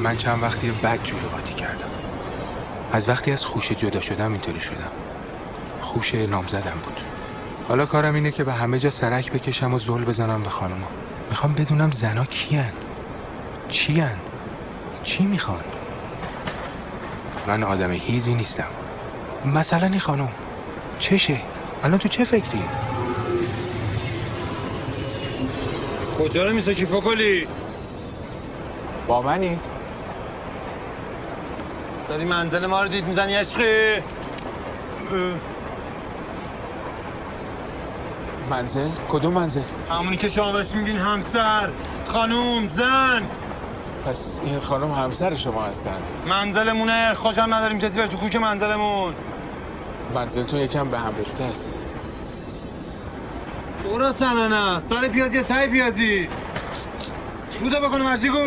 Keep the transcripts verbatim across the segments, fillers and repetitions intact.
من چند وقتی بد جلو قاطی کردم. از وقتی از خوشه جدا شدم اینطوری شدم. خوشه نامزدم بود. حالا کارم اینه که به همه جا سرک بکشم و زل بزنم به خانوما. میخوام بدونم زنا کیان؟ چیان؟ چی میخوان؟ من آدم هیزی نیستم. مثلا این خانم چشه؟ الان تو چه فکری؟ کجا رو میساکی فکلی؟ با منی؟ داری منزل ما رو دید میزنی عشقی؟ منزل؟ کدوم منزل؟ همونی که شما بهش میگین همسر، خانوم، زن. پس این خانم همسر شما هستن؟ منزلمونه، خوشم نداریم کسی بره تو کوچه منزلمون. منزلتون یکم به هم ریخته است. برو سنانه، سر پیازی یا تای پیازی؟ روزا بکنه مرشی گول.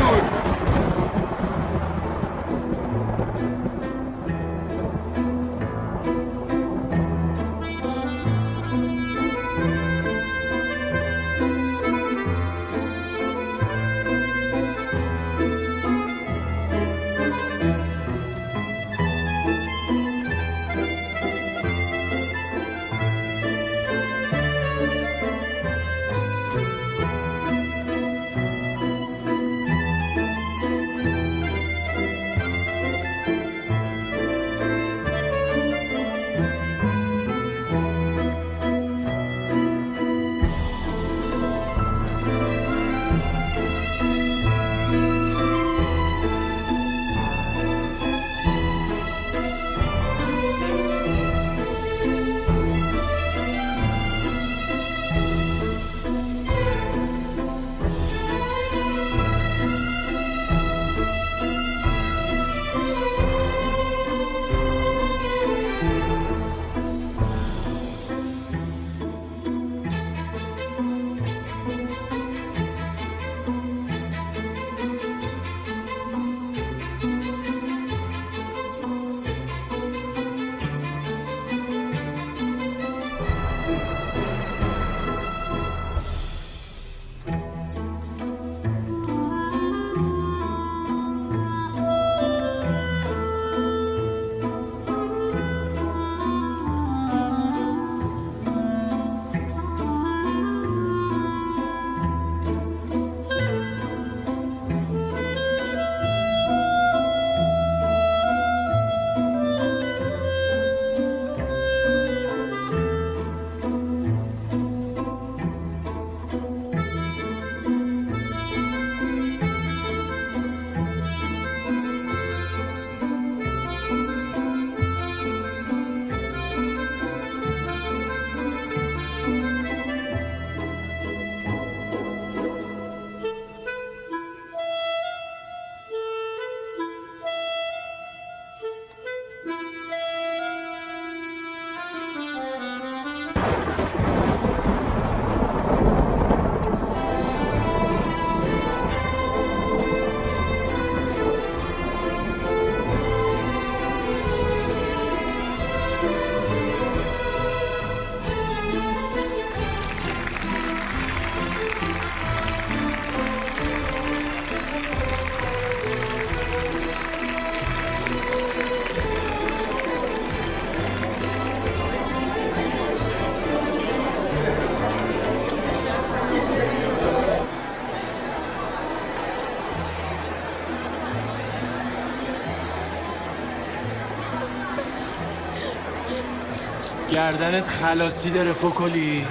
گردنت خلاصی داره فکلی.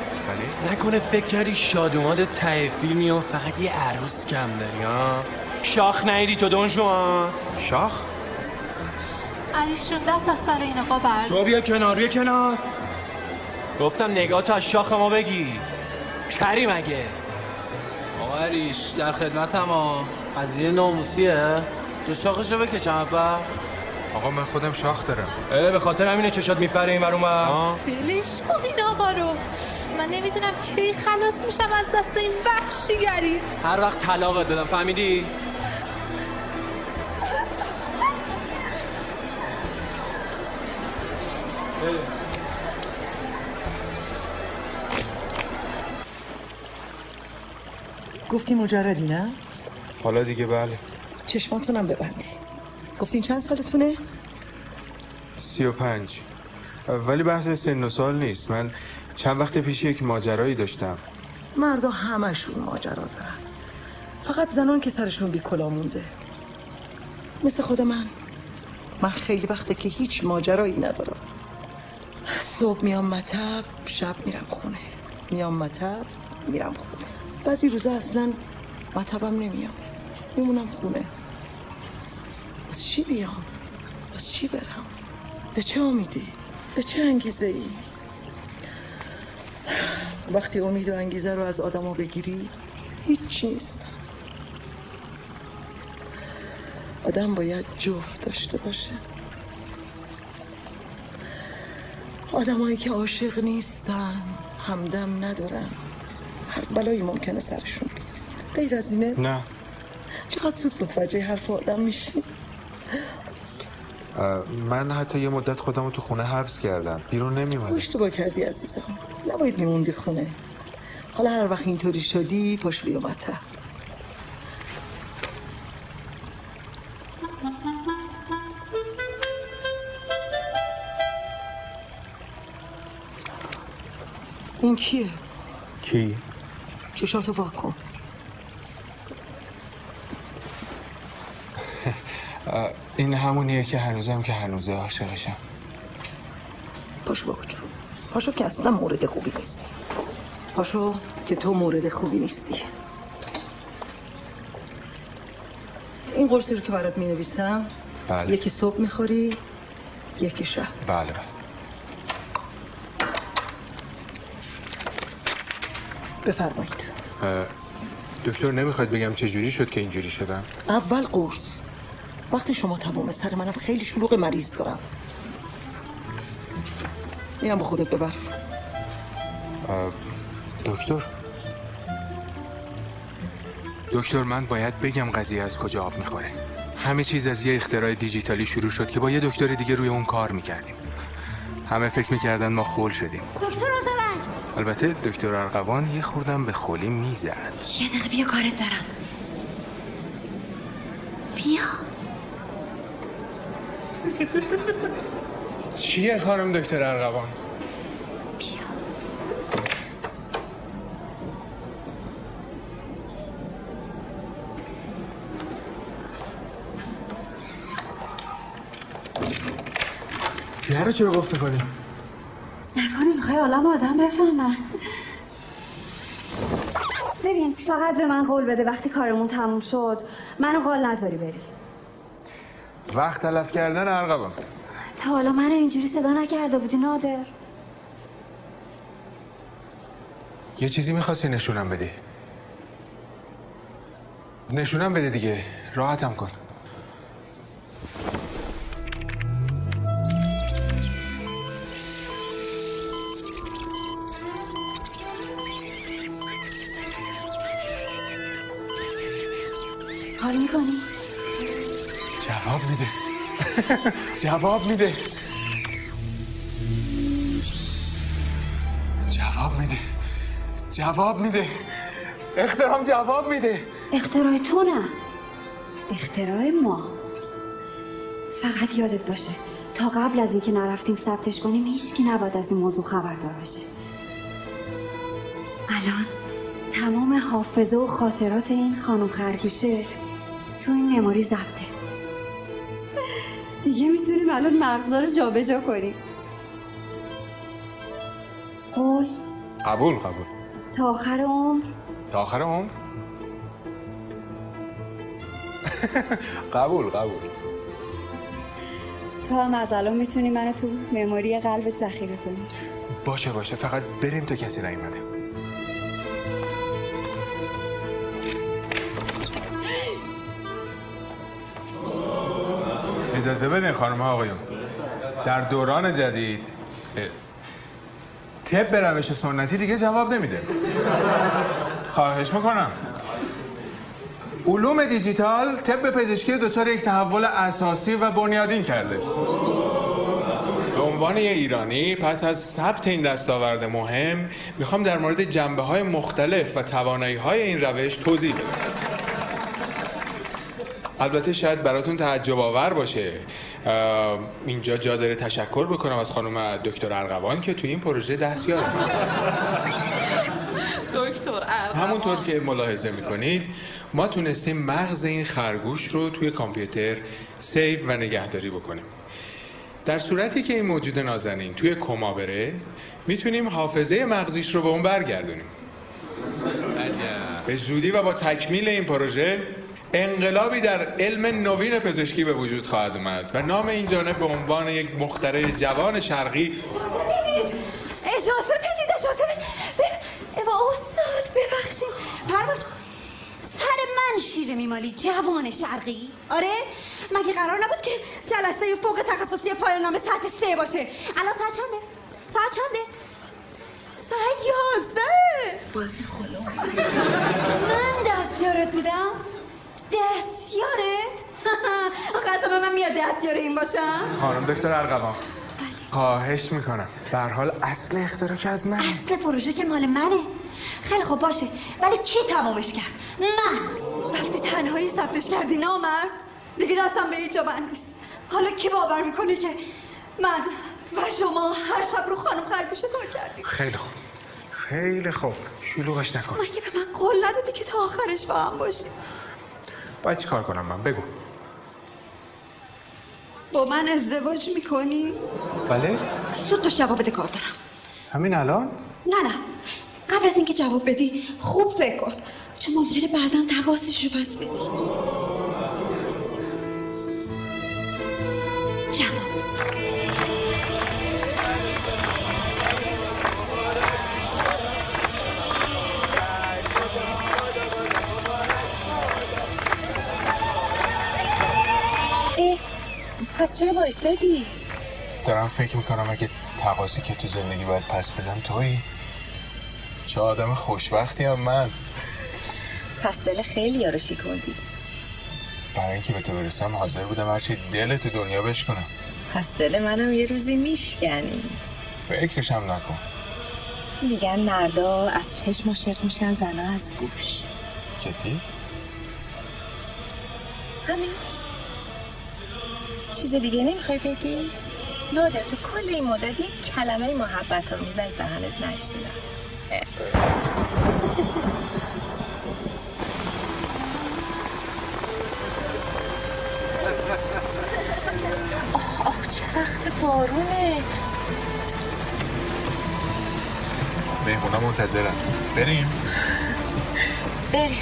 بله؟ نکنه فکر کردی شادوماد ته فیلمی و فقط یه عروس کم داری ها؟ شاخ نیدی تو دون شما؟ شاخ؟ علیشون دست از سر این آقا برد. تو بیا کنار بیا کنار. گفتم نگاه تو از شاخ ما بگی. کری مگه؟ آقا عریش در خدمتم ها. قضیه ناموسیه؟ تو شاخشو بکشم اپا. آقا من خودم شاخ دارم. اه به خاطر همینه چشات میپره این ور اون ور. فیلش کن این آقا رو. من نمیدونم کی خلاص میشم از دست این وحشیگری. هر وقت طلاقت بدم فهمیدی؟ گفتی مجردی نه؟ حالا دیگه بله. چشماتونم ببندی. گفتین چند سالتونه؟ سی و پنج. ولی بحث سن و سال نیست. من چند وقت پیش یک ماجرایی داشتم. مردا همشون ماجرا دارن، فقط زنان که سرشون بی کلا مونده. مثل خود من. من خیلی وقته که هیچ ماجرایی ندارم. صبح میام مطب، شب میرم خونه. میام مطب، میرم خونه. بعضی روزا اصلا مطبم نمیام، میمونم خونه. از چی بیام؟ از چی برم؟ به چه امیدی؟ به چه انگیزه ای؟ وقتی امید و انگیزه رو از آدمو بگیری هیچ نیستن. آدم باید جفت داشته باشه. آدمایی که عاشق نیستن، همدم ندارن، هر بلایی ممکنه سرشون بیاد. غیر از اینه؟ نه. چقدر زود متوجه حرف آدم میشی؟ من حتی یه مدت خودم رو تو خونه حبس کردم، بیرون نمیومدم. اشتباه کردی عزیزم، نباید میموندی خونه. حالا هر وقت اینطوری شدی پاش بیا مطب. این کیه؟ کی؟ چشاتو واکن. این همونیه که هنوزم که هنوزه عاشقشم. پاشو بابا جون، پاشو که اصلا مورد خوبی نیستی. پاشو که تو مورد خوبی نیستی. این قرصی رو که برات می نویسم، بله. یکی صبح میخوری، یکی شب. بله بله. بفرمایید. دکتر نمیخواد بگم چه جوری شد که اینجوری شدم؟ اول قرص. وقتی شما تمومه، سر منم خیلی شلوغ، مریض دارم. اینم با خودت ببر. دکتر دکتر من باید بگم قضیه از کجا آب میخوره. همه چیز از یه اختراع دیجیتالی شروع شد که با یه دکتر دیگه روی اون کار میکردیم. همه فکر میکردن ما خول شدیم. دکتر روزرنگ. البته دکتر ارغوان یه خوردم به خولی میزد. یه دقیقه بیا، کارت دارم. بیا. چیه خانم دکتر ارغوان؟ بیا. بیا رو چرا گفته کنی؟ نکنی میخوای عالم آدم بفهمن. ببین فقط به من قول بده وقتی کارمون تموم شد منو قول نذاری بری. وقت تلف کردن ارغوان. تا حالا من اینجوری صدا نکرده بودی نادر. یه چیزی میخواستی نشونم بدی. نشونم بده دیگه، راحتم کن. حال میکنی؟ جواب میده. جواب میده. جواب میده. جواب میده. اخترام جواب میده. اختراع تو نه، اختراع ما. فقط یادت باشه تا قبل از اینکه نرفتیم ثبتش کنیم هیچکی نباید از این موضوع خبردار بشه. الان تمام حافظه و خاطرات این خانم خرگوشه تو این مموری ضبطه. دیگه میتونیم الان مغزا رو جابجا کنیم. قول؟ قبول قبول. تا آخر عمر؟ تا آخر عمر؟ قبول قبول. تو هم از الان میتونی منو تو مموری قلبت ذخیره کنی. باشه باشه، فقط بریم تا کسی نیومده. اجازه بدین خانم ها آقایون، در دوران جدید طب به روش سنتی دیگه جواب نمیده. خواهش میکنم. علوم دیجیتال طب پزشکی دچار یک تحول اساسی و بنیادین کرده. به عنوان یه ایرانی پس از ثبت این دستاورد مهم میخوام در مورد جنبه‌های مختلف و توانایی‌های این روش توضیح بدم. البته شاید براتون تعجب آور باشه اینجا جا داره تشکر بکنم از خانم دکتر ارغوان که توی این پروژه دستیار دکتر ارغوان همونطور که ملاحظه میکنید ما تونستیم مغز این خرگوش رو توی کامپیوتر سیو و نگهداری بکنیم. در صورتی که این موجود نازنین توی کما بره میتونیم حافظه مغزیش رو به اون برگردونیم. به زودی و با تکمیل این پروژه انقلابی در علم نوین پزشکی به وجود خواهد اومد و نام این جانب به عنوان یک مخترع جوان شرقی اجازه بدید اجازه بدید با استاد ببخشید پرواز سر من شیره میمالی جوان شرقی. آره مگه قرار نبود که جلسه فوق تخصصی پایان نامه ساعت سه باشه؟ الان ساعت چنده؟ ساعت چنده؟ ساعت یازده. بازی خلا من دستیارت بودم؟ دستیارت؟ آخه اصلا من میاد دستیار این باشم؟ خانم دکتر ارغوان خواهش میکنم به هر حال اصل اختراع که از من اصل پروژه که مال منه. خیلی خوب باشه ولی کی تمامش کرد؟ من. رفتی تنهایی ثبتش کردی نامرد؟ دیگه دستم به هیچ جا بند نیست. حالا کی باور میکنه که من و شما هر شب رو خانم خرگوشه کار کردیم؟ خیلی خوب خیلی خوب شلوغش نکن. مگه به من قول ندادی که تا آخرش با هم باشیم؟ باید چی کار کنم من؟ بگو. با من ازدواج میکنی؟ بله؟ زود باش جواب بده، کار دارم. همین الان؟ نه نه قبل از اینکه جواب بدی خوب فکر کن چون ممکنه بعدا تقاضیشو پس بدی. جواب. ای پس چرا بایستادی؟ دارم فکر میکنم اگه تقاضی که تو زندگی باید پس بدم تویی. چه آدم خوشبختی هم من. پس دل خیلی یارو شکوندی. برای اینکه به تو برسم حاضر بودم هرچی دل تو دنیا بشکنم. پس دل منم یه روزی میشکنی. فکرشم نکن. میگن مردا از چشم عاشق میشن، زنا از گوش. جدی؟ همین. چیز دیگه نمیخوای بگی؟ لادر تو کل این مدت یک کلمه محبت آمیز از دهنت نشنیدم. آخ آخ چه وقت بارونه. مهمونا منتظرن. بریم؟ بریم.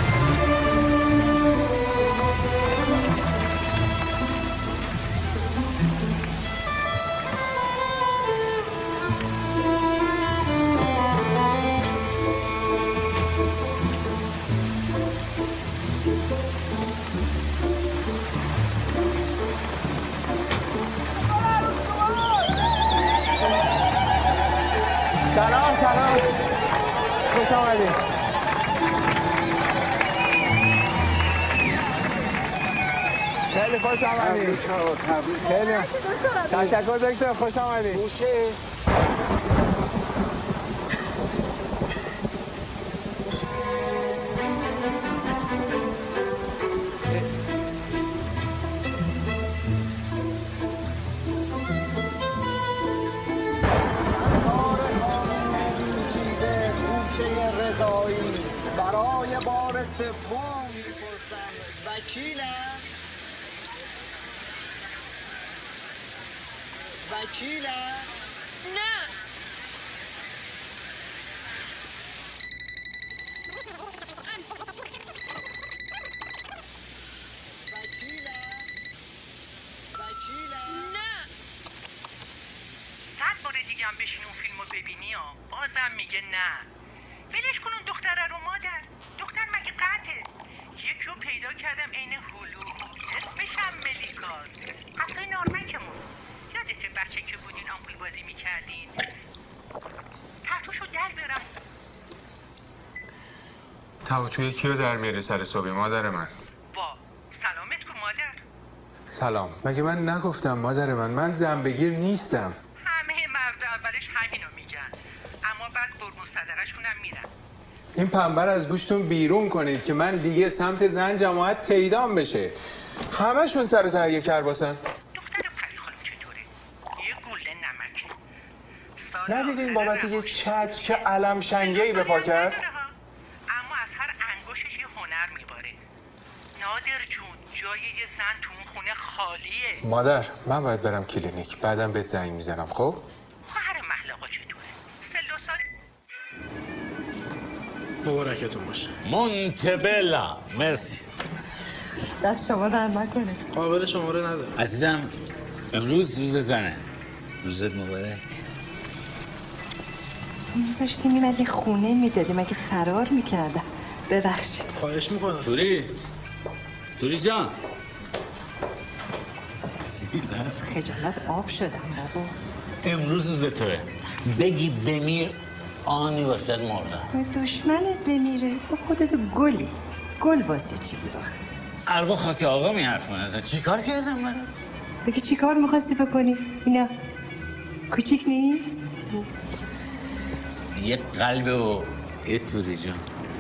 سلام سلام خوش آمدید. خیلی خوش آمدید. خیلی تشکر دکتر، خوش آمدید. موشه برای بار سوم میپرسم وکیلم وکیلم نه وکیلم وکیلم نه صد بار دیگه هم بشین اون فیلمو ببینی ها بازم میگه نه. ولش کن اون دختره رو مادر. دختر مگه قطعه؟ یکی رو پیدا کردم عین هلو اسمش هم ملیکاست. قطعه نارمکمون. یادته بچه که بودین آمپول بازی میکردین؟ تحتوشو در برم. تاوتوی کیو در میاره سر صبح مادر من؟ با سلامت کن مادر. سلام. مگه من نگفتم مادر من من زنبگیر نیستم. همه مرد اولش همینو میگن اما بعد قربون صدقه‌شون هم میرن. این پنبه رو از گوشتون بیرون کنید که من دیگه سمت زن جماعت پیدام بشه. همشون سر تهیه کرباسن. دختر پری خانم چطوره؟ یه گوله نمکه. ندیدین بابت یه چتر که علم شنگه‌ای به پا کرد؟ اما از هر انگشتش یه هنر میباره. نادر جون جای یه زن تو اون خونه خالیه. مادر من باید برم کلینیک، بعدم بهت زنگ میزنم. خب؟ خواهر محلقا چطوره؟ سل و سال مبارکتون باشه. مونتبلا. مرسی. دست شما در نکنه. قابل شما رو ندارم. عزیزم امروز روز زنه. روزت مبارک. میذاشتی میمدی خونه میدادی مگه فرار میکردم. ببخشید. خواهش میکنم. توری توری جان خجالت آب شدم بابا. امروز روز توه. بگی بمیر آنی واسه مردم. دشمنت بمیره تو خودت گلی. گل واسه چی بود آخه؟ اروا خاک آقا می حرف نزن. چی کار کردم برات؟ بگی چی کار میخواستی بکنی؟ اینا کوچیک نیست؟ یه قلب و یه توری جان.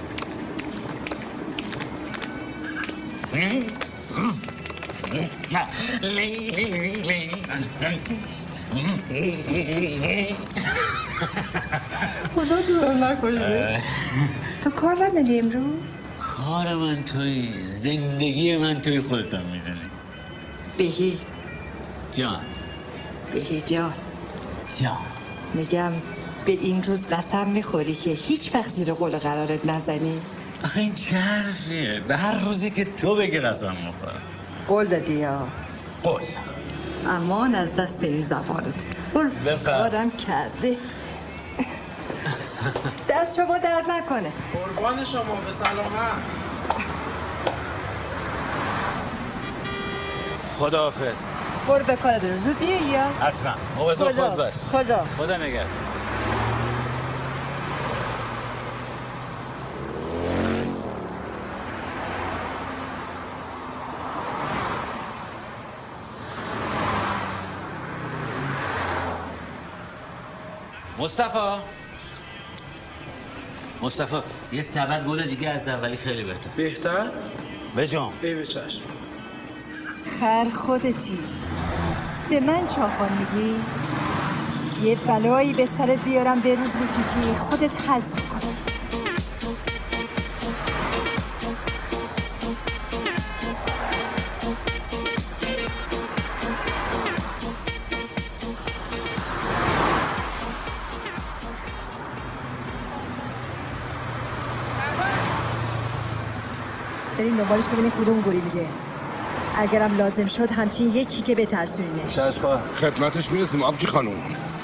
خدا دور نکنه. تو کار نداری امروز؟ کار من توی زندگی من توی خودتم میدونی. بهی جان. بهی جان جان میگم به این روز قسم میخوری که هیچ وقت زیر قول قرارت نزنی؟ آخه این چه حرفیه؟ به هر روزی که تو بگی قسم میخورم. قول دادی یا؟ قول. امان از دست این زبانت. بفرم کرده. دست شما درد نکنه. قربان شما به سلامت. خداحافظ. برو به کار برو. زود بیا یا؟ حتما. مواظب خود باش. خدا. خدا نگهدار. مصطفی مصطفی یه سبد گل دیگه از اولی خیلی بهتر. بهتر؟ بجام. ای به چشم. خر خودتی. به من چاخان میگی؟ یه بلایی به سرت بیارم به روز بوتیکی خودت حزم کنی. بریم دنبالش ببینیم کدوم گوری میره. اگرم لازم شد همچین یه چیکه بترسونینش. چشم خدمتش میرسیم آبجی خانوم.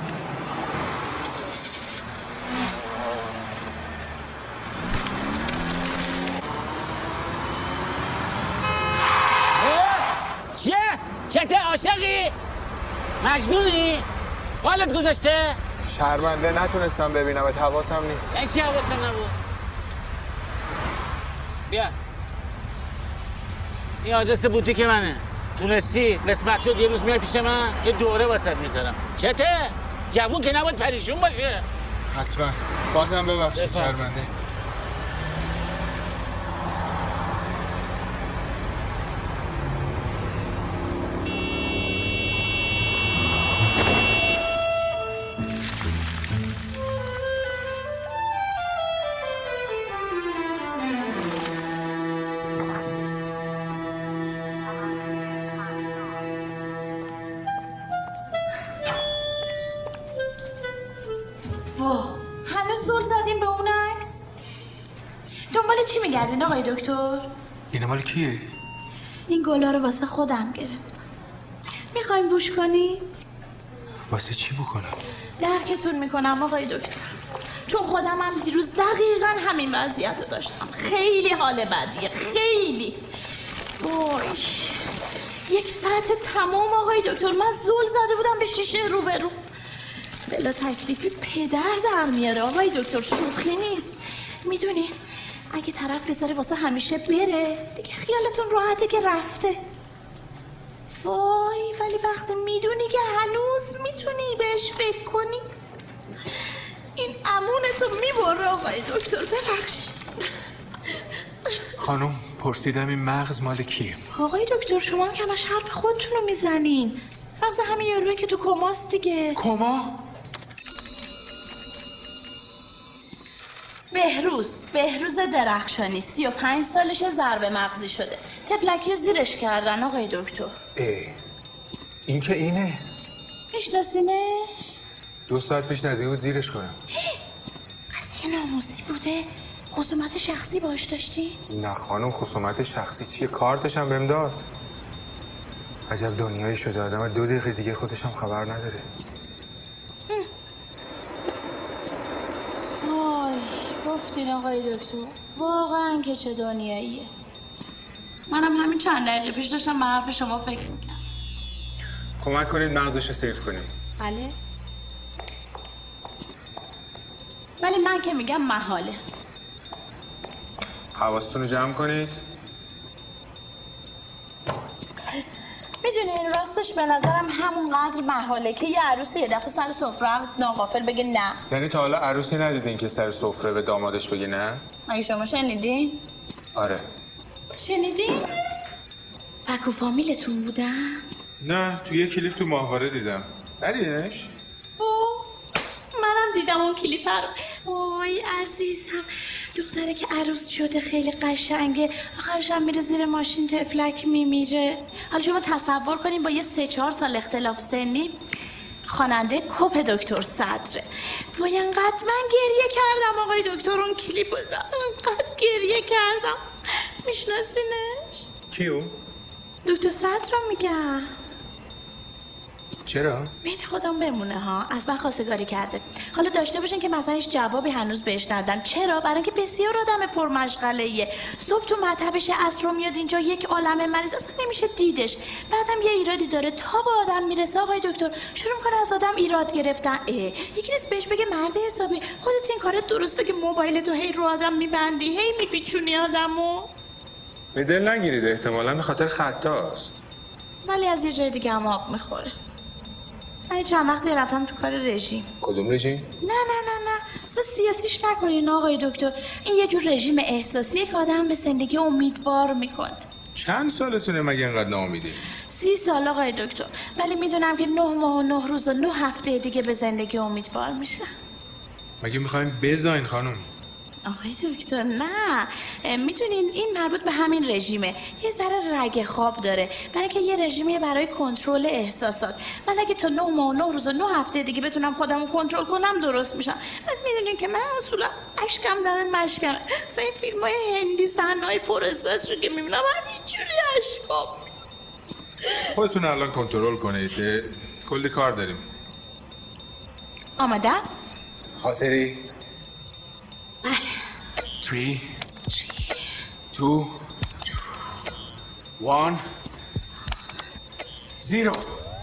چیه؟ چته عاشقی؟ مجنونی؟ قالت گذاشته؟ شرمنده نتونستم ببینم ات حواسم نیست. این چی حواسم نبود؟ بیا این آدرس بوتیک منه. تونستی قسمت شد یه روز میای پیش من یه دوره واسط میذارم. چته؟ جوون که نباید پریشون باشه. حتما. بازم ببخشید شرمنده. چی میگردین آقای دکتر؟ این مال کیه؟ این گلا رو واسه خودم گرفتم. میخوایم بوش کنی؟ واسه چی بکنم؟ درکتون میکنم آقای دکتر، چون خودم هم دیروز دقیقا همین وضعیت رو داشتم. خیلی حال بدیه، خیلی. وای یک ساعت تمام آقای دکتر من زل زده بودم به شیشه روبرو. بلا تکلیفی پدر در میاره آقای دکتر، شوخی نیست. میدونی اگه طرف بذاره واسه همیشه بره دیگه خیالتون راحته که رفته. وای ولی وقتی میدونی که هنوز میتونی بهش فکر کنی این امونتو میبره آقای دکتر، ببخشید. خانم پرسیدم این مغز مال کیه؟ آقای دکتر شما هم همش حرف خودتونو میزنین. مغز همین یاروه که تو کماست دیگه. کما؟ بهروز بهروز درخشانی سی و پنج سالشه، ضربه مغزی شده، تفلکی زیرش کردن آقای دکتر. ای این که اینه؟ میشناسینش؟ دو ساعت پیش نزدیک بود زیرش کنم. از یه ناموسی بوده؟ خصومت شخصی باش داشتی؟ نه خانم خصومت شخصی چیه؟ کارتش هم بهم داد. عجب دنیایی شده آدم دو دقیقه دیگه خودش هم خبر نداره. وای گفتین آقای دکتر واقعا که چه دنیاییه. منم همین چند دقیقه پیش داشتم به حرف شما فکر میکنم. کمک کنید مغزش رو سیف کنیم. بله ولی من که میگم محاله. حواستون رو جمع کنید. میدونین راستش به نظرم همونقدر محاله که یه عروسی یه دفعه سر سفره ناغافل بگه نه. یعنی تا حالا عروسی ندیدین که سر سفره به دامادش بگه نه؟ مگه شما شنیدین؟ آره. شنیدین؟ فکو فامیلتون بودن؟ نه تو یه کلیپ تو ماهواره دیدم. ندیدینش؟ منم دیدم اون کلیپ رو. وای عزیزم دختره که عروس شده خیلی قشنگه، آخرش هم میره زیر ماشین تفلک میمیره. حالا شما تصور کنین با یه سه چهار سال اختلاف سنی خواننده کپ دکتر صدره. وای انقدر من گریه کردم آقای دکتر اون کلیپ رو انقدر گریه کردم. میشناسینش؟ کیو؟ دکتر صدر رو میگم. چرا؟ بین خودم بمونه ها، از من خواستگاری کرده. حالا داشته باشین که مثلا هیچ جوابی هنوز بهش ندادم. چرا؟ برای اینکه بسیار آدم پرمشغله‌ایه. صبح تو مطبش عصر میاد اینجا یک عالمه مریض، اصلا نمیشه دیدش. بعدم یه ایرادی داره تا به آدم میرسه آقای دکتر شروع میکنه از آدم ایراد گرفتن. اه یکی نیست بهش بگه مرد حسابی خودت این کارت درسته که موبایل تو هی رو آدم میبندی هی میپیچونی آدمو؟ به دل نگیرید احتمالاً به خاطر خطاست. ولی از یه جای دیگه هم آب میخوره. من چند وقتی رفتم تو کار رژیم. کدوم رژیم؟ نه نه نه نه اصلا سیاسیش نکنین آقای دکتر. این یه جور رژیم احساسیه که آدم به زندگی امیدوار میکنه. چند سالتونه مگه اینقدر ناامیدی؟ سی سال آقای دکتر. ولی میدونم که نه ماه و نه روز و نه هفته دیگه به زندگی امیدوار میشه. مگه میخواین بزاین خانم؟ آقای دکتر نه میدونین این مربوط به همین رژیمه. یه ذره رگ خواب داره برای که یه رژیمیه برای کنترل احساسات. من اگه تا نه ماه و نه روز و نه هفته دیگه بتونم خودمو کنترل کنم درست میشم. بعد میدونین که من اصولا اشکم دم مشکم. مثلا این فیلم های هندی صحنه‌های پر احساس رو که میبینم همینجوری اشکام. خودتون الان کنترل کنید، کلی کار داریم. آماده؟ حاضری؟ بله. Three, two, one, zero.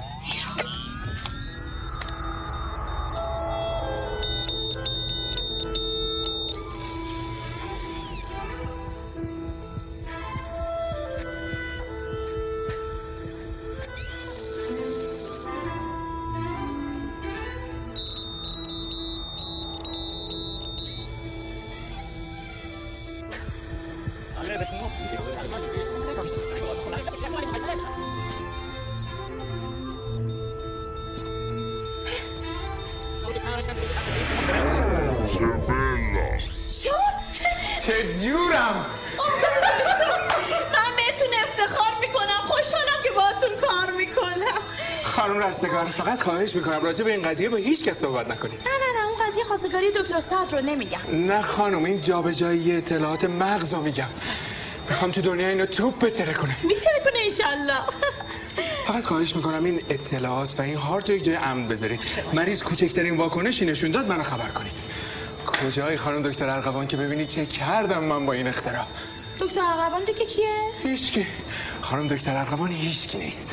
چه جورم؟ من بهتون افتخار میکنم، خوشحالم که باهاتون کار میکنم. خانم رستگار فقط خواهش میکنم راجع به این قضیه با هیچ کس صحبت نکنید. نه نه نه اون قضیه خواستگاری دکتر صدر رو نمیگم. نه خانم این جابجایی اطلاعات مغز رو میگم. میخوام تو دنیا اینو توپ بتره کنه. میتره کنه انشالله. فقط خواهش میکنم این اطلاعات و این هارت رو یک جای امن بذارید. مریض کوچکترین واکنشی نشون داد منو خبر کنید. کجایی خانم دکتر ارغوان که ببینید چه کردم من با این اختراع. دکتر ارغوان دیگه کیه؟ هیچکی. خانم دکتر ارغوان هیچکی نیست.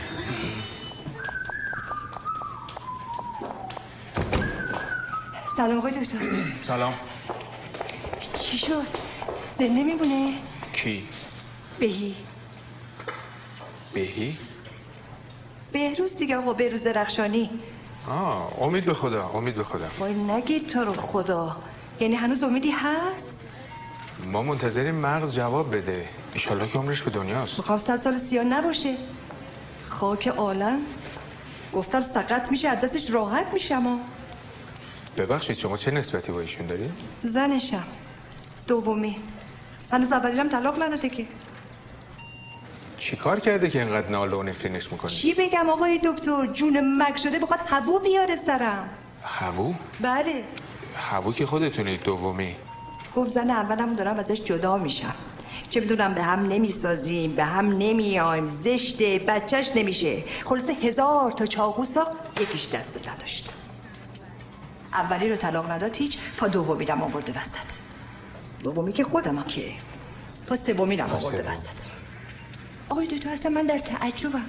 سلام آقای دکتر. سلام. چی شد؟ زنده میمونه؟ کی؟ بهی. بهی؟ بهروز دیگه آقا، بهروز درخشانی. آه امید به خدا، امید به خدا. وای نگید تو رو خدا، یعنی هنوز امیدی هست؟ ما منتظریم مغز جواب بده، ایشالله که عمرش به دنیاست. میخوام صد سال سیاه نباشه. خاک عالم گفتم سقط میشه از دستش راحت میشم. ها ببخشید شما چه نسبتی با ایشون دارید؟ زنشم، دومی. هنوز اولیلم طلاق نداده که. چی کار کرده که اینقدر ناله و نفرینش میکنی؟ چی بگم آقای دکتر؟ جون مک شده بخواد هوو بیاره سرم. هوو؟ بله. هوو که خودتونید دومی. گفت زن اولم دارم ازش جدا میشم، چه بدونم به هم نمیسازیم، به هم نمیایم، زشته، بچهش نمیشه. خلاصه هزار تا چاقو ساخت، یکیش دست نداشت. اولی رو طلاق نداد هیچ، پا دومی رم آورده وسط. دومی که خودمم که پا سومی رم آورده وسط. آقای دکتر اصلا من در تعجبم.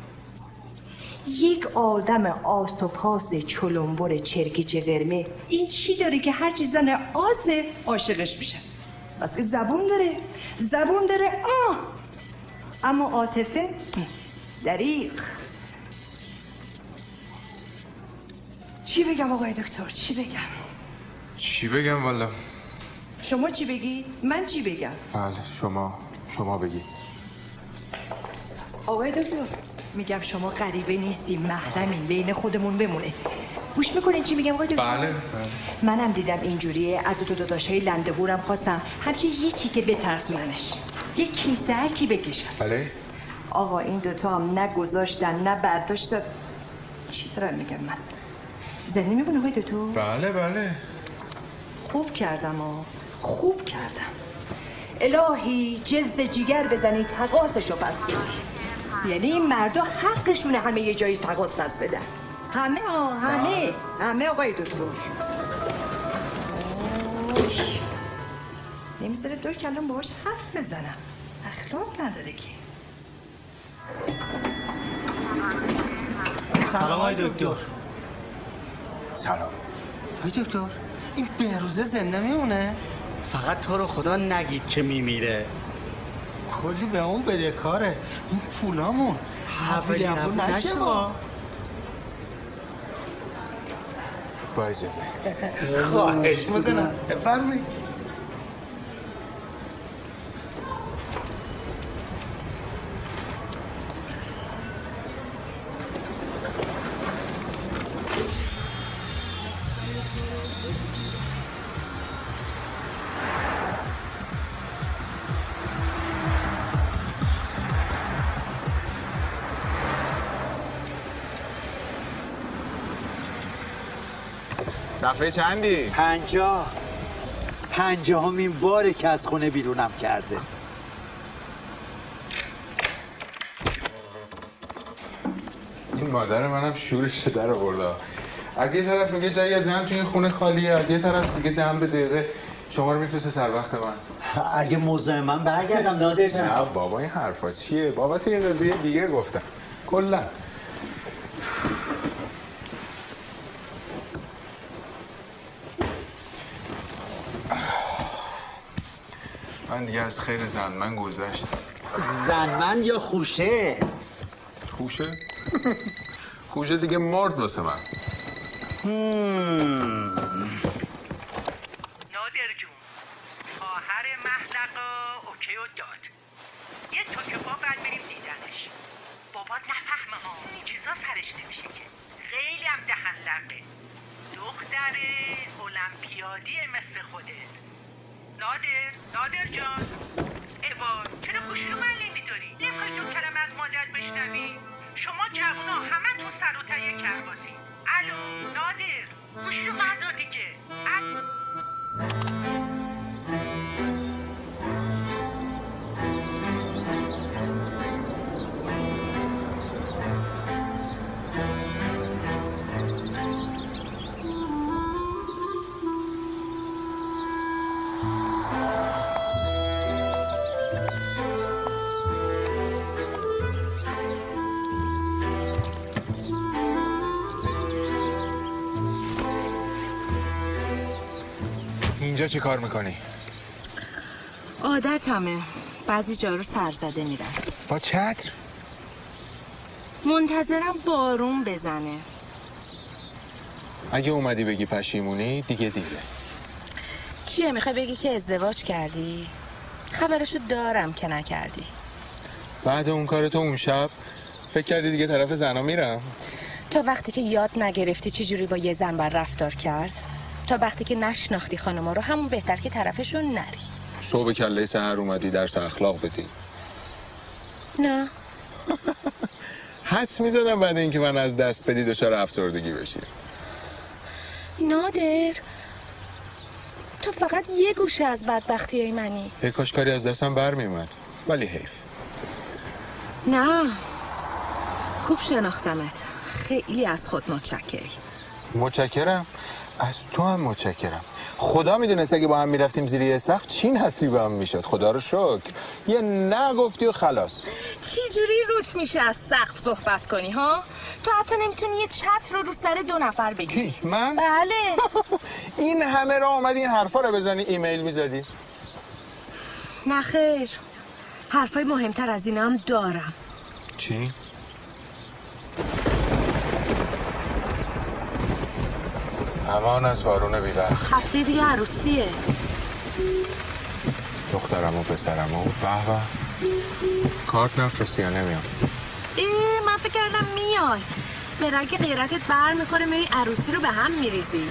یک آدم آس و پاس چلنبر چرکیچه قرمه این چی داره که هر چی زن آسه عاشقش میشه؟ بس که زبون داره، زبون داره. آه اما عاطفه دریغ. چی بگم آقای دکتر؟ چی بگم؟ چی بگم والا؟ شما چی بگید؟ من چی بگم؟ بله شما شما بگید. آقای دکتر میگم شما غریبه نیستیم، محرمین، بین خودمون بمونه. گوش میکنین چی میگم آقای دکتر؟ بله بله. منم دیدم اینجوریه، از تو داداشای لنده هورم خواستم همچین یه چی که بترسوننش، یه کیسه هر کی بکشن. بله. آقا این دوتا هم نه گذاشتن نه برداشتن. چی دارم میگم من؟ زنده میمونه آقای دکتر؟ بله بله. خوب کردم ها، خوب کردم. الهی جز جیگر بزنی تقاصشو پس بدی. یعنی این مردا حقشونه همه یه جایی تقاص پس بدن. همه ها همه همه آقای دکتر. نمیذاره دو کلام باهاش حرف بزنم، اخلاق نداره که. سلام آقای دکتر. سلام آقای دکتر، این بهروزه زنده میمونه؟ فقط تو رو خدا نگید که میمیره. کلی به اون بدهکاره. این پولامون حولی همون نشه با. با اجازه. خواهش میکنم بفرمایید. صفحه چندی؟ پنجاه. پنجاهمین باره که از خونه بیرونم کرده. این مادر منم شورش در آورده. از یه طرف میگه جای زن توی این خونه خالیه، از یه طرف میگه دم به دقیقه شما رو میفرسته سر وقت من. اگه موضوع من برگردم نادر جان. نه بابا این حرفا چیه؟ بابت یه قضیه دیگه گفتم. کلا من دیگه از خیر زن من گذشتم. زن من یا خوشه؟ خوشه؟ خوشه دیگه مرد واسه من. نادر جون خواهر محلقا اوکی و داد. یه تو که با بعد بریم دیدنش. بابات نفهمه ها، این چیزا سرش نمیشه که. خیلی هم دهن لقه. دختر المپیادیه مثل خودت. نادر، نادر جان. ایوا، چرا گوشی رو من نمیداری؟ نمیخوای دو کلمه از مادر بشنوی؟ شما جوونا همه تو سر و تیه کربازی. الو، نادر، گوشی رو بردار دیگه. الو. اینجا چی کار میکنی؟ عادتمه، بعضی جا رو سرزده میرن. با چتر؟ منتظرم بارون بزنه. اگه اومدی بگی پشیمونی دیگه دیگه. چیه میخوای بگی که ازدواج کردی؟ خبرشو دارم که نکردی. بعد اون کار تو اون شب فکر کردی دیگه طرف زنا میرم؟ تا وقتی که یاد نگرفتی چجوری با یه زن بر رفتار کرد، تا وقتی که نشناختی خانما رو، همون بهتر که طرفشون نری. صبح کله سحر اومدی درس اخلاق بدی؟ نه. حدس میزدم بعد اینکه من از دست بدی دچار افسردگی بشی. نادر، تو فقط یه گوشه از بدبختی های منی. یه کاش کاری از دستم برمیومد، ولی حیف. نه، خوب شناختمت. خیلی از خود متشکری. متشکرم؟ از تو هم متشکرم. خدا میدونست اگه با هم میرفتیم زیر یه سقف چی نصیبم میشد. خدا رو شکر یه نگفتی و خلاص. چی جوری روت میشه از سقف صحبت کنی ها؟ تو حتی نمیتونی یه چتر رو رو سر دو نفر بگیری. کی؟ من؟ بله. این همه را اومدی این حرفا رو بزنی ایمیل میزدی؟ نه خیر، حرفای مهمتر از اینا هم دارم. چی؟ امان از بارون بی‌وقت. هفته دیگه عروسیه. دخترم و پسرم و به به. کارت نفرستی یا نمیام؟ ای من فکر کردم میای. به رگ غیرتت بر میخوره میای عروسی رو به هم میریزی.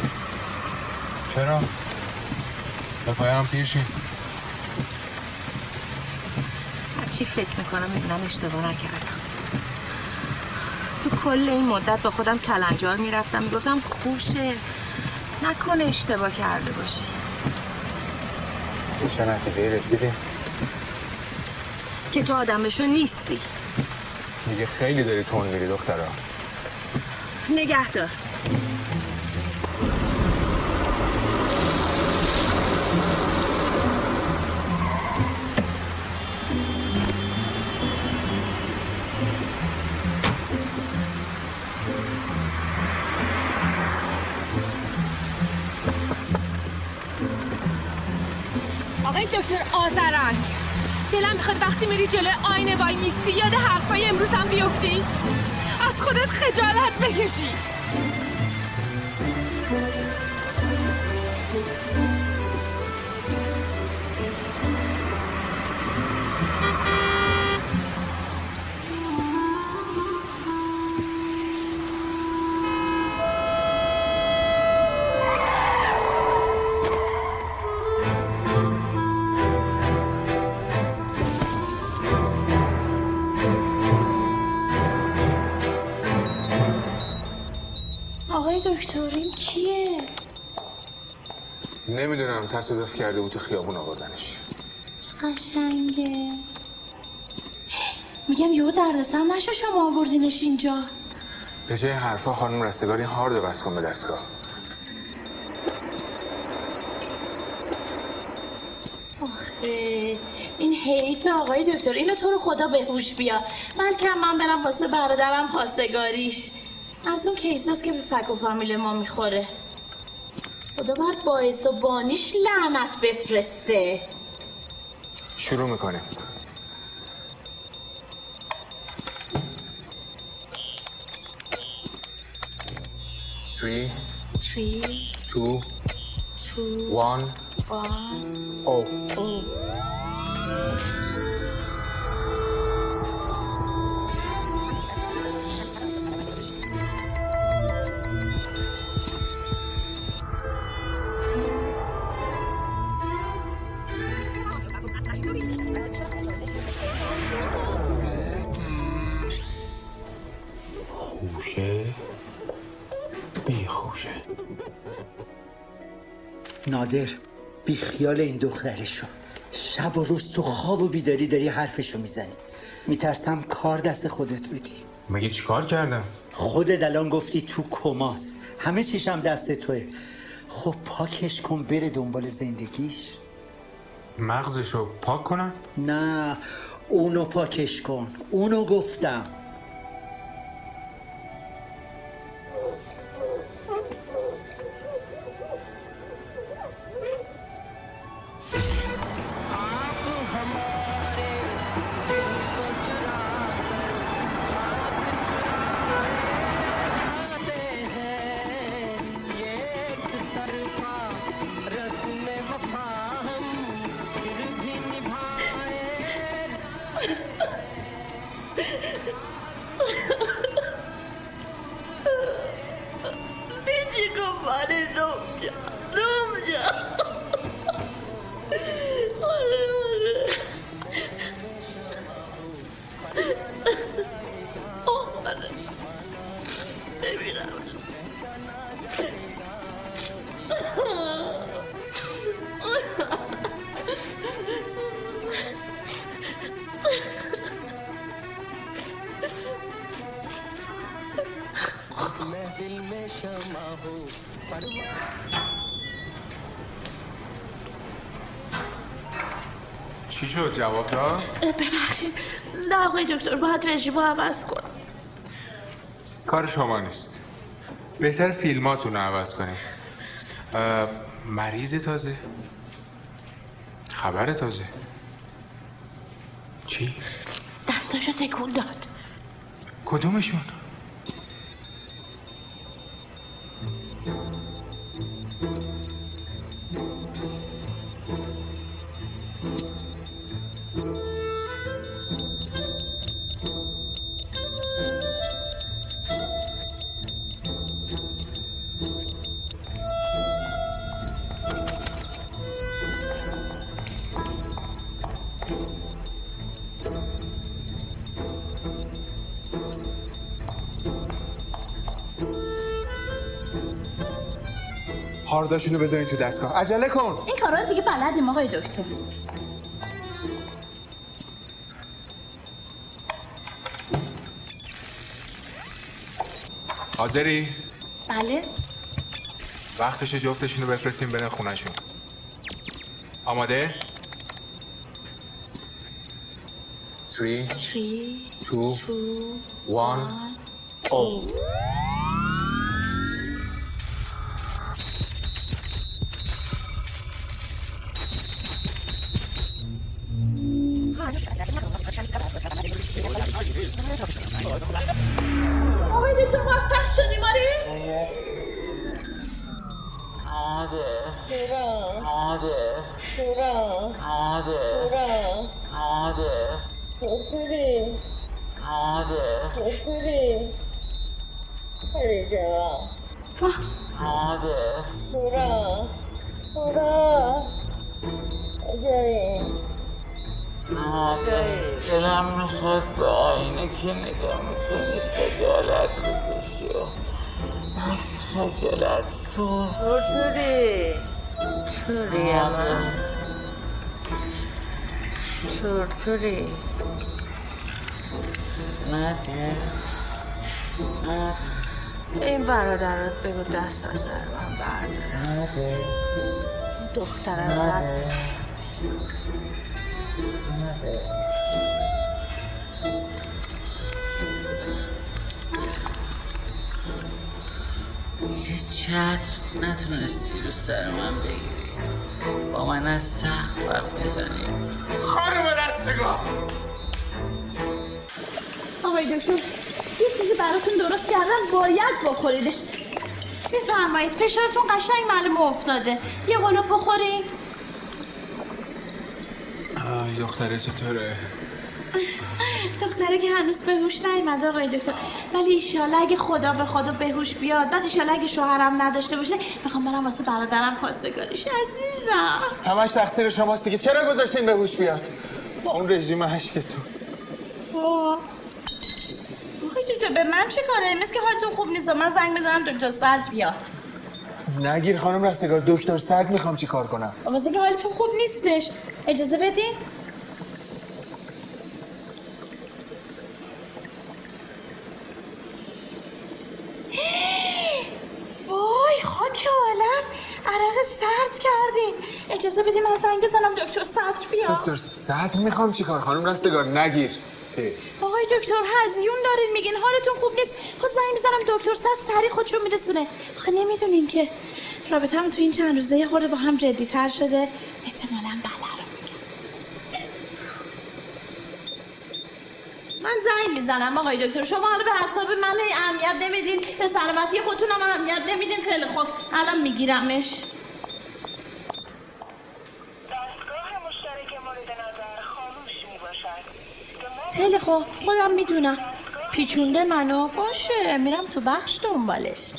چرا؟ به پایم پیشی. هرچی فکر میکنم میبینم اشتباه نکردم. تو کل این مدت با خودم کلنجار میرفتم میگفتم خوشه نکنه اشتباه کرده باشی. چه نتیجه رسیدی؟ که تو آدمشو نیستی. دیگه خیلی داری تون میری دخترا. نگه دار. آقای دکتر آذرنگ، دلم میخواد وقتی میری جلوی آینه وای میستی یاد حرفای امروز هم بیفتی، از خودت خجالت بکشی. دکتر این کیه؟ نمیدونم، تصادف کرده بود تو خیابون آوردنش. چه قشنگه. میگم یهو دردسر نشه شما آوردینش اینجا. به جای حرفا خانم رستگاری هارد بس کن به دستگاه. آخه این حیف آقای دکتر، اینو تو رو خدا به هوش بیار. بلکه من برم واسه برادرم خواستگاریش. از اون کیساست که به فک و فامیل ما میخوره. خدا باید باعث و بانیش لعنت بفرسته. شروع میکنیم. Three, Three, two, two, one, one, oh. oh. خوشه بیخوشه. نادر بی خیال این دخترشو. شب و روز تو خواب و بیداری داری حرفشو میزنی. میترسم کار دست خودت بدی. مگه چی کار کردم؟ خودت الان گفتی تو کماس، همه چیشم دست توه. خب پاکش کن بره دنبال زندگیش. مغزشو پاک کنم؟ نه اونو پاکش کن، اونو گفتم. دیدی کمانی نوم جا نوم جا آره آره آره ببینم چی شد جواب داد؟ ببخشید نه آقای دکتر باید رژیمو عوض کنم. کار شما نیست. بهتر فیلماتون رو عوض کنید. مریض تازه؟ خبر تازه؟ چی؟ دستاشو تکون داد. کدومشون؟ هارداشونو بذارین تو دستگاه. عجله کن. این کارا رو دیگه بلدیم آقای دکتر. حاضری؟ بله. وقتش جفتشونو بفرستیم برن خونه‌شون. آماده؟ three, three, two, two, one, oh. آقای دکتر موفق شدیم آره؟ آده چرا؟ آده چرا؟ آده چرا؟ آده چطوری؟ آده چطوری؟ آره چرا؟ آده چرا؟ چرا؟ کجایی؟ آده دلم میخواد به آینه که نگاه میکنی خجالت بکشی از خجالت سر چطوری؟ چطوری اما؟ چطوری؟ نده این برادرات بگو دست از سر من برداره. نده دخترم نده. هیچ چتر نتونستی رو سر من بگیری با من از سخت وقت بزنی خانم دستگاه. آقای دکتر یه چیزی براتون درست کردم باید بخوریدش. بفرمایید فشارتون قشنگ معلومه افتاده. یه قلوب بخورین. دختره چطوره؟ دختره که هنوز به هوش نیومده آقای دکتر، ولی ایشالا اگه خدا به خدا به هوش بیاد، بعد ایشالا اگه شوهرم نداشته باشه میخوام برم واسه برادرم خواستگاریش. عزیزم همش تقصیر شماست دیگه. چرا گذاشتین به هوش بیاد با اون رژیم اشکتون؟ آقای دکتر به من چه کاره؟ مثل که حالتون خوب نیست. من زنگ بزنم دکتر صدر بیاد. نگیر خانم رستگار، دکتر صدر میخوام چی کار کنم. واسه که حالتون خوب نیستش اجازه بدین. وای خاک عالم، عرق سرد کردین. اجازه بدین من زنگ بزنم دکتر صدر بیاد. دکتر صدر میخوام چی کار خانم رستگار؟ نگیر. آقای دکتر هزیون دارین میگین حالتون خوب نیست. خود زنگ بزنم دکتر صدر سریع خودشو میرسونه. آخه نمیدونین که رابطه‌مون تو این چند روزه یه خورده با هم جدی‌تر شده. احتمالاً بله رو میگم. من زنگ میزنم آقای دکتر. شما حالا به حساب من اهمیت نمیدین، به سلامتی خودتون هم اهمیت نمیدین. خیلی خوب الان میگیرمش. دستگاه مشترک مورد نظر خاموش میباشد. خیلی خوب، خودم میدونم. پیچونده منو. باشه میرم تو بخش دنبالش.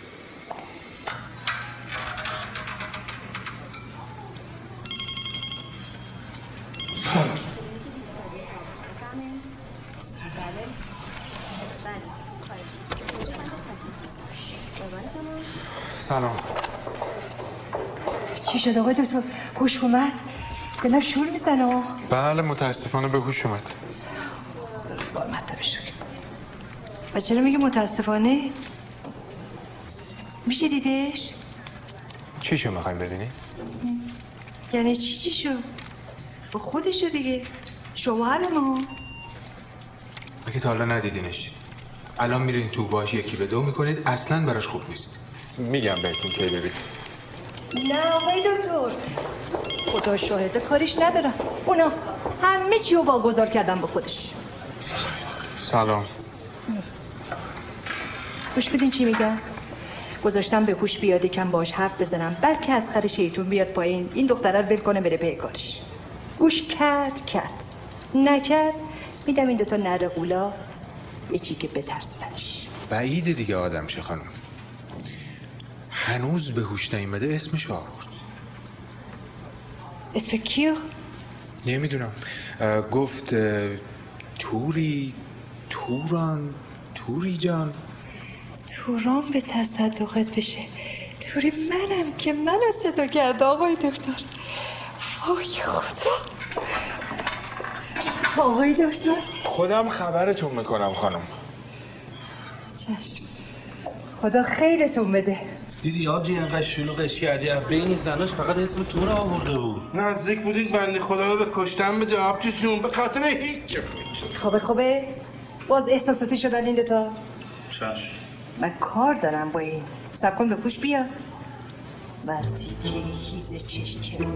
سلام. سلام. چی شد آقای دکتر؟ هوش اومد؟ دلم شور میزنه. بله متاسفانه به هوش اومد. هزار مرتبه شکر. و چرا میگه متاسفانه؟ میشه دیدش؟ چی شو میخوایم ببینی؟ یعنی چی چی شو؟ با خودشو دیگه. شوهر ما. اگه تا حالا ندیدینش الان میرین تو باش یکی به دو میکنید اصلا براش خوب نیست. میگم بهتون که ببین. نه آقای دکتر، خدا شاهده کاریش ندارم. اونا همه چی رو واگذار کردم به خودش. سلام. گوش بدین چی میگم. گذاشتم به هوش بیاد یکم باش حرف بزنم بلکه از خر شیطون بیاد پایین این دختره رو ول کنه بره پی کارش. گوش کرد کرد نکرد میدم این دوتا نره قولا یه چی که بترسونش. بعیده دیگه آدم شه خانم. هنوز به هوش نیامده اسمش آورد. اسم کیو؟ نمیدونم. گفت توری توران توری جان. توران به تصدقت بشه. توری منم که منو صدا کرد آقای دکتر. وای خدا. آقای دکتر خودم خبرتون میکنم خانم. چشم. خدا خیرتون بده. دیدی آبجی اینقدر شلوغش کردی بین زناش فقط اسم تو رو آورده بود. نزدیک بودی بنده خدا رو به کشتن بده آبجی جون به خاطر هیچ. خوبه خوبه باز احساساتی شدن این دوتا. چشم. من کار دارم با این. صبر کن به پوش بیا. وقتی که هیز چش چرا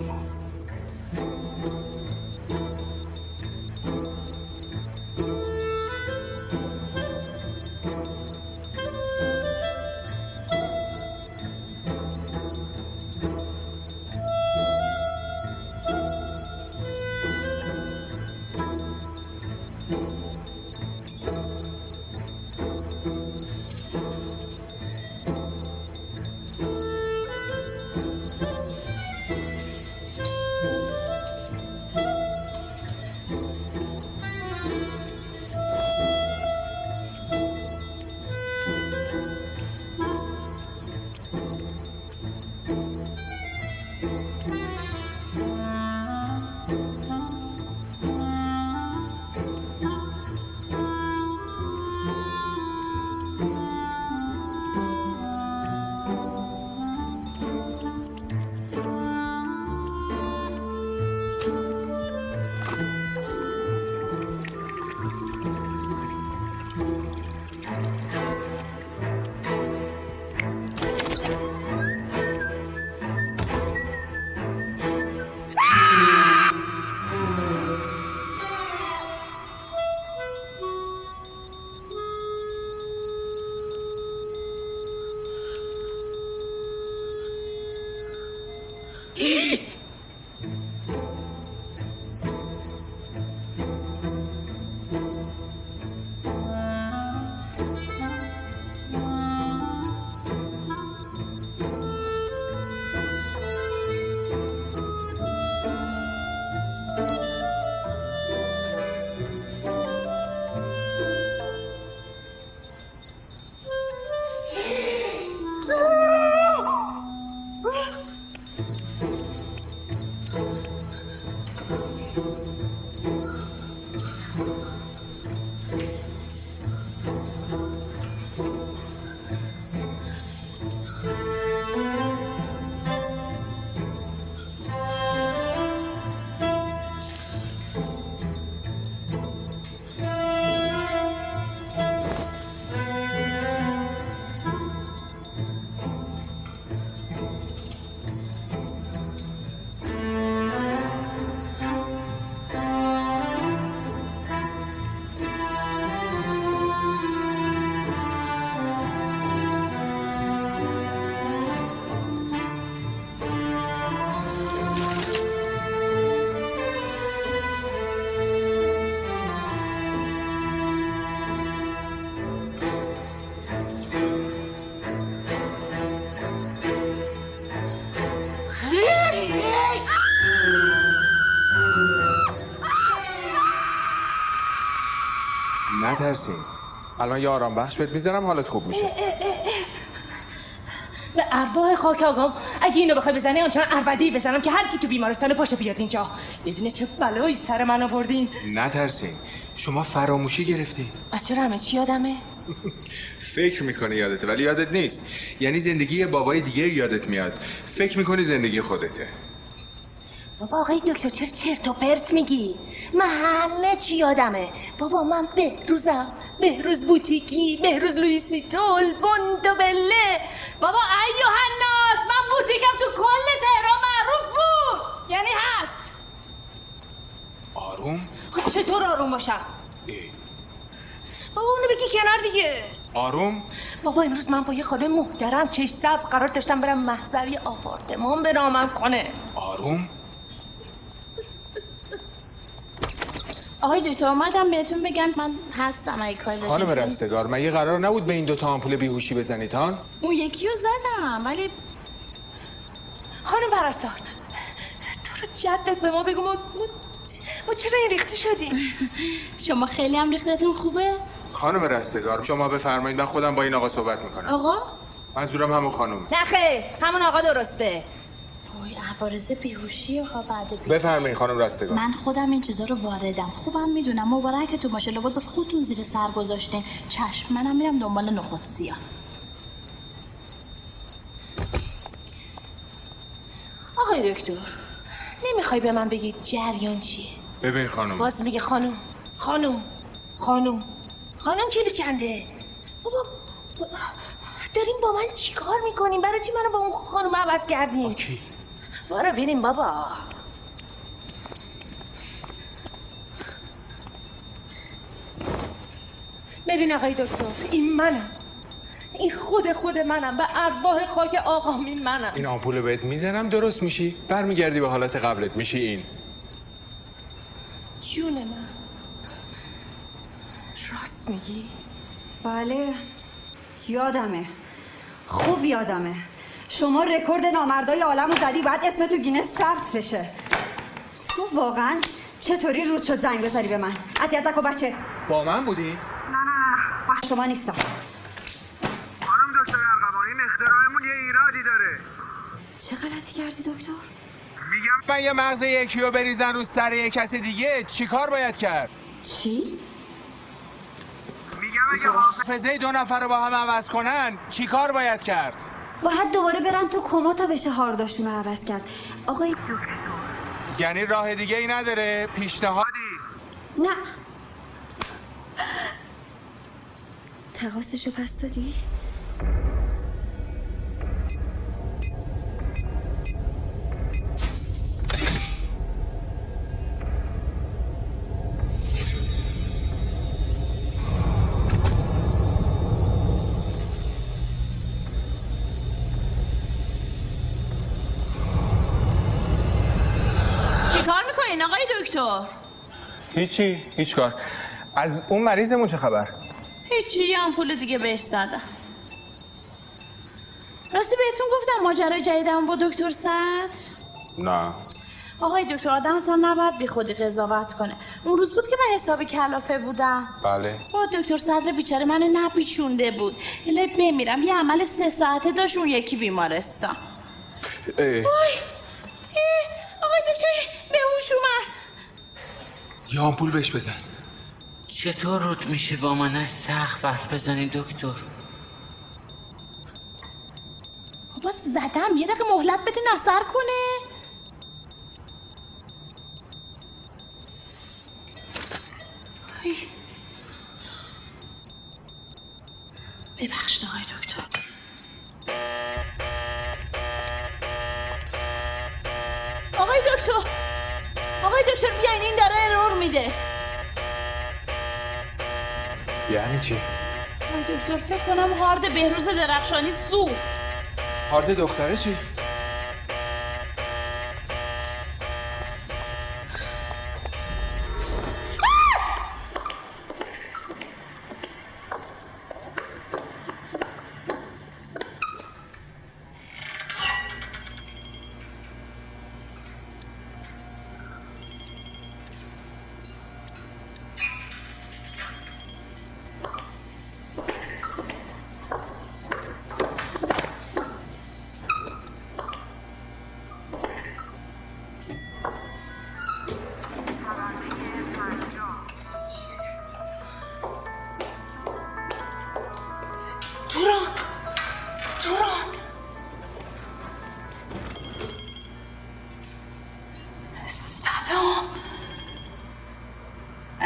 نترسین، الان یه آرام بخش بهت میذارم حالت خوب میشه. به ارواح خاک آقام اگه اینو بخوای بزنی آنچنان اربدی بزنم که هر کی تو بیمارستان پاشه بیاد اینجا ببینه چه بلایی سر من آوردین. نترسین، شما فراموشی گرفتین. بس چرا همه چی یادمه؟ فکر میکنی یادته ولی یادت نیست. یعنی زندگی بابای دیگه یادت میاد، فکر میکنی زندگی خودته. بابا آقای دکتر چرا چرت و پرت میگی؟ من همه چی یادمه. بابا من بهروزم، بهروز بوتیکی، بهروز لویسیتول، بوندوبله. بابا ایوه الناس، من بوتیکم تو کل تهران معروف بود. یعنی هست. آروم؟ چطور آروم باشم؟ بابا اونو بگی کنار دیگه. آروم؟ بابا امروز من با یه خاله محترم چش سبز قرار داشتم برم محضر یه آپارتمان به نامم کنه. آروم؟ آقای دکتر اومدم بهتون بگم من هستم اگه کاری داشتین. خانم رستگار مگه قرار نبود به این دوتا آمپول بیهوشی بزنید ها؟ اون یکی رو زدم ولی خانم پرستار تو رو جدت به ما بگو ما, ما چرا این ریختی شدیم؟ شما خیلی هم ریختتون خوبه؟ خانم رستگار شما بفرمایید من خودم با این آقا صحبت میکنم. آقا؟ منظورم همون خانومه. نه خیر همون آقا درسته. وای عوارض بیهوشی ها بعد بیهوشی. بفرمایید خانم رستگار. من خودم این چیزا رو واردم خوبم میدونم مبارکتون باشه لابد واسه خودتون زیر سر گذاشتین. چشم منم میرم دنبال نخود سیاه. آقای دکتر نمیخوای به من بگی جریان چیه؟ ببین خانم باز میگه خانم خانم خانم خانم کیلو چنده؟ بابا داریم با من چی کار میکنیم؟ برای چی منو با اون خانم عوض کردیم؟ کی؟ برو بینیم بابا. ببین آقای دکتر این منم، این خود خود منم، به ارواح خاک آقام این منم. این آمپولو بهت میزنم درست میشی برمیگردی به حالت قبلت میشی. این جون من راست میگی؟ بله یادمه، خوب یادمه. شما رکورد نامردای عالمو زدی باید اسم تو گینس ثبت بشه. تو واقعا چطوری رود شد زنگ بزنی به من؟ اذیت نکن بچه. با من بودی؟ نه نه نه با شما نیستم. خانم دکتر ارغوانی این اختراعمون یه ایرادی داره. چه غلطی کردی دکتر؟ میگم من یه مغز یکی رو بریزن رو سر یک کس دیگه چی کار باید کرد؟ چی؟ میگم اگه حافظه دو نفر رو با هم عوض کنن چی کار باید کرد؟ باید دوباره برن تو کما تا بشه هارداشون رو عوض کرد. آقای دکتر یعنی راه دیگه ای نداره؟ پیشنهادی؟ نه تقاصشو پس دادی؟ این آقای دکتر؟ هیچی هیچ کار. از اون مریضمون چه خبر؟ هیچی یه آمپول دیگه بهش زدم. راستی بهتون گفتم ماجرای جدیدم با دکتر صدر؟ نه آقای دکتر آدم اصلا نباید بی خودی قضاوت کنه. اون روز بود که من حسابی کلافه بودم. بله با دکتر صدر بیچاره منو نپیچونده بود. الهی بمیرم یه عمل سه ساعته داشت اون یکی بیمارستان. ای وای آقای دکتر به هوش اومد. یه آمپول بهش بزن. چطور رود میشه با من از سقف حرف بزنی دکتر؟ بابا زدم یه دقیقه مهلت بدین اثر کنه. وای. ببخشید آقای دکتر. آقای دکتر آقای دکتر بیاین این داره ارور میده. یعنی چی؟ آقای دکتر فکر کنم هارد بهروز درخشانی سوخت. هارد دختره چی؟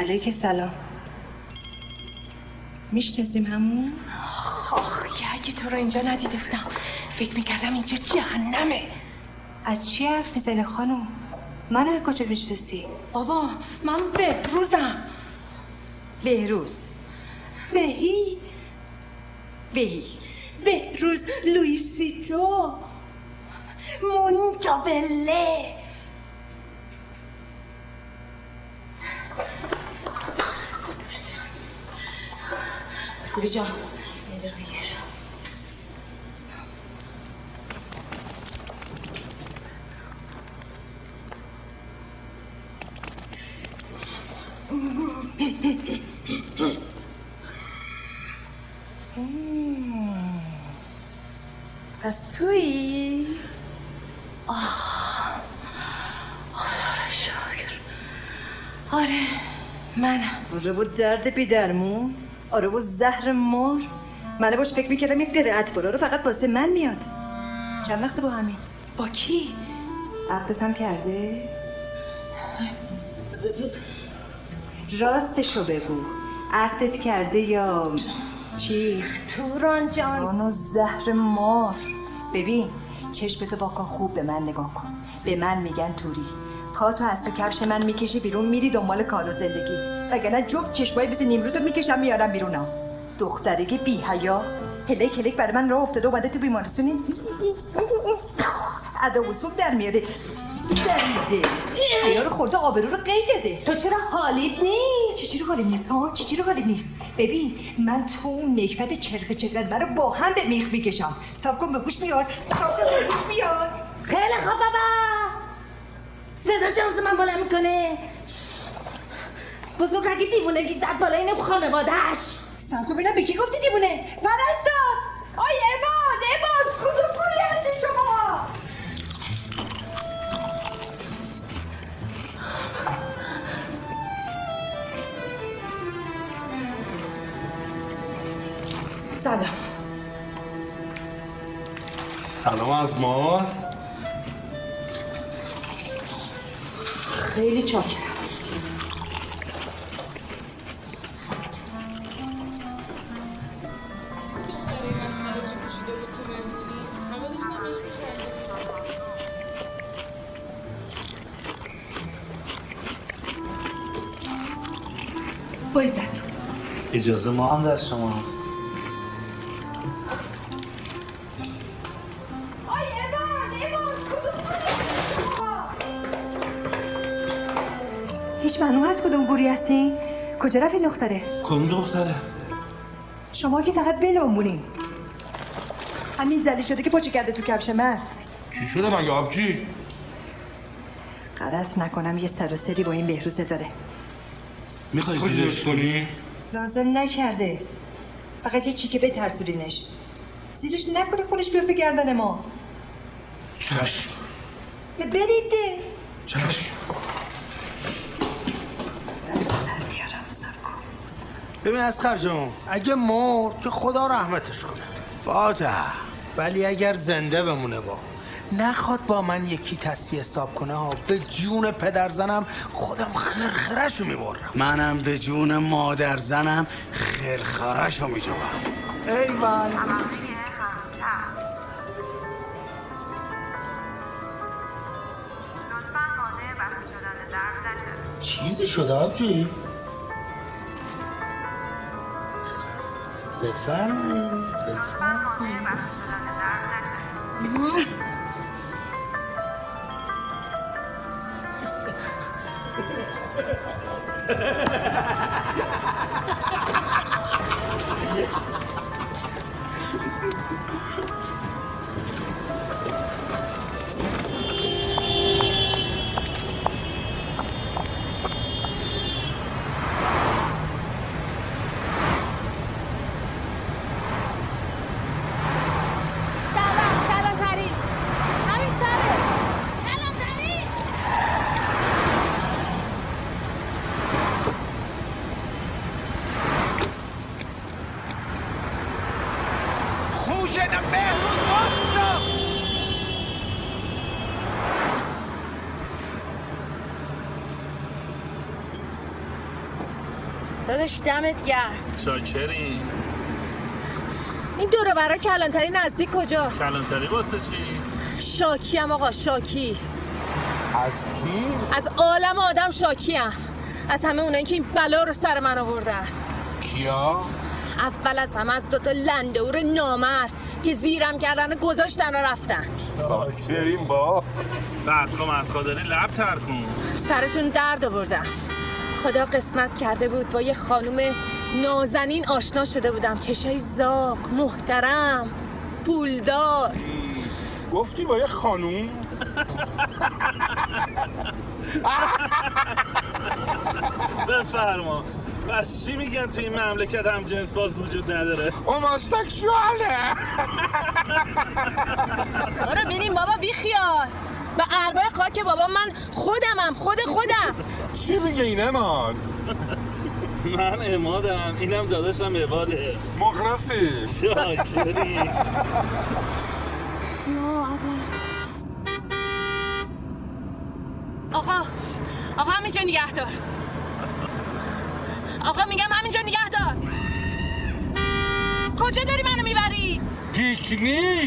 علیک سلام. میشناسیم همون؟ آخ اگه تو رو اینجا ندیده بودم فکر میکردم اینجا جهنمه. از چی حرف میزنی خانم؟ من از کجا میشناسی؟ بابا من بهروزم. بهروز؟ بهی بهی بهروز لویسیتو مونتابله. خوبی جان یه دقیقه بگیر. پس تویی؟ آه خدا را شکر. آره منم. آره و درد بی درمون. آره و زهر مار. منه باش فکر میکردم یک دره اطفالا رو فقط واسه من میاد. چند وقت با همین؟ با کی؟ عقدت هم کرده؟ راستشو بگو. عقدت کرده یا چی؟ توران جان. توران و زهر مار. ببین چشمتو واکن خوب به من نگاه کن. به من میگن توری. پاتو از تو کفش من میکشی بیرون میری دنبال کار و زندگیت. وگرنه جفت چشمای مثل نیمرودو میکشم میارم بیرون ها. دخترگی بی حیا. هلک هلک برای من راه افتاده اومده تو بیمارستونی. ادا و صوب در میاره. دریده حیا رو خورده آبرو رو قید داده. تو چرا حالیت نیست؟ چی چی رو حالیم نیست ها؟ چی چی رو حالیم نیست؟ ببین من تو اون نکبت چرخ چقدر برای با هم به میخ میکشم. صاف کن به هوش میاد. صاف کن به هوش میاد. خیلی خوب بابا. صدا شانس من بالا میکنه. بزرگ اگه دیوونگی زد بالا اینه خانوادهش. صاف کن ببینم به کی گفتی دیوونه؟ پرستار آی عباد عباد کدوم پولی هستی شما؟ سلام. سلام از ماست. خیلی چاکرم. بایزد اجازه ما هم دست شماست. هیچ معلوم هست کدوم گوری هستی؟ کجا رفت این دختره؟ کدوم دختره؟ شما که فقط بلنبونین. همین زلی شده که پاچه کرده تو کفش من. چی شده مگه آبجی؟ غلط نکنم یه سر و سری با این بهروزه داره. میخوای زیرش کنی؟ لازم نکرده. فقط یه چیکه بترسونینش. زیرش نکنه خونش بیفته گردن ما. چشم. برید ده. چشم. ببین اسخر جون اگه مرد که خدا رحمتش کنه فاتح، ولی اگر زنده بمونه و نخواد با من یکی تصفیه حساب کنه ها به جون پدر زنم خودم خرخرشو میبرم. منم به جون مادر زنم خرخرشو میجوام. ایوان چیزی شده آبجی؟ بفرمایید بفرمایید. داداش دمت گرم. شاکرین. این دوره برای کلانتری نزدیک کجاست؟ کلانتری واسه چی؟ شاکی ام آقا، شاکی. از کی؟ از عالم آدم شاکی ام. از همه اونایی که این بلا رو سر من آوردن. کیا؟ اول از همه از دوتا لندهور نامرد که زیرم کردن گذاشتن و رفتن. بریم با بعدخوا مدخوا داری لب تر کن. سرتون درد آوردم. خدا قسمت کرده بود با یه خانوم نازنین آشنا شده بودم، چشای زاغ، محترم، پولدار. گفتی با یه خانوم؟ بفرما. بس چی میگن تو این مملکت هم جنس باز وجود نداره؟ اوماستکشواله. برو بینیم بابا، بی خیال. به اربای خاک بابا من خودمم، خود خودم. چی میگه این اماد؟ من امادم، اینم داداشم عباده. مخلصی. شاکری. آقا آقا همینجا نگه دار. آقا میگم همینجا نگه دار. کجا داری منو میبری؟ پیکنیک.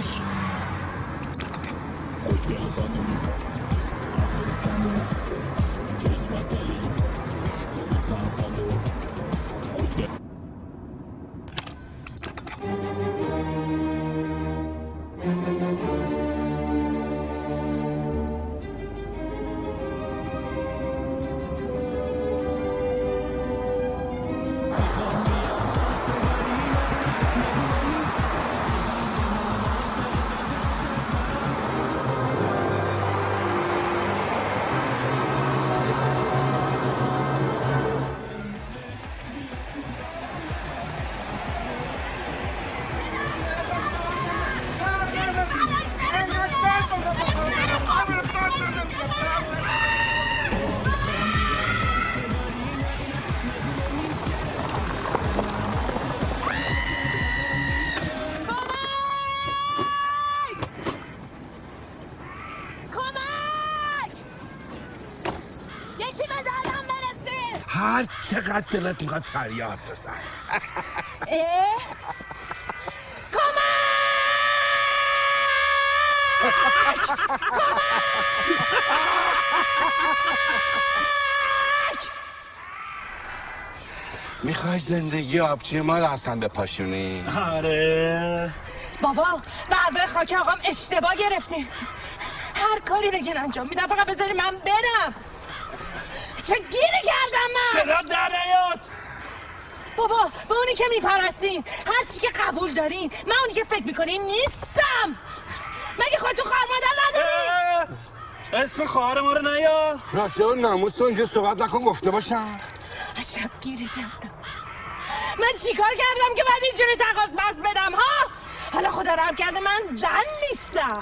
هر چقدر دلت میخواد فریاد بزن. میخوای زندگی آبچی ما رو اصلا بپاشونی؟ آره بابا به عربای خاک آقام اشتباه گرفتیم. هر کاری بگن انجام میدم، فقط بذاری من برم. چه گیری کردم من؟ صدا در نیاد. بابا به اونی که میپرستین، هر چی که قبول دارین، من اونی که فکر میکنین نیستم. مگه خودتو خواهر مادر نداری؟ اسم خواهر ما رو نیا. راجع اون ناموس اونجا صحبت نکن، گفته باشم. عجب گیری کردم. من چیکار کردم که بعد اینجوری تقاض بس بدم ها؟ حالا خدا رحم کرده من زن نیستم.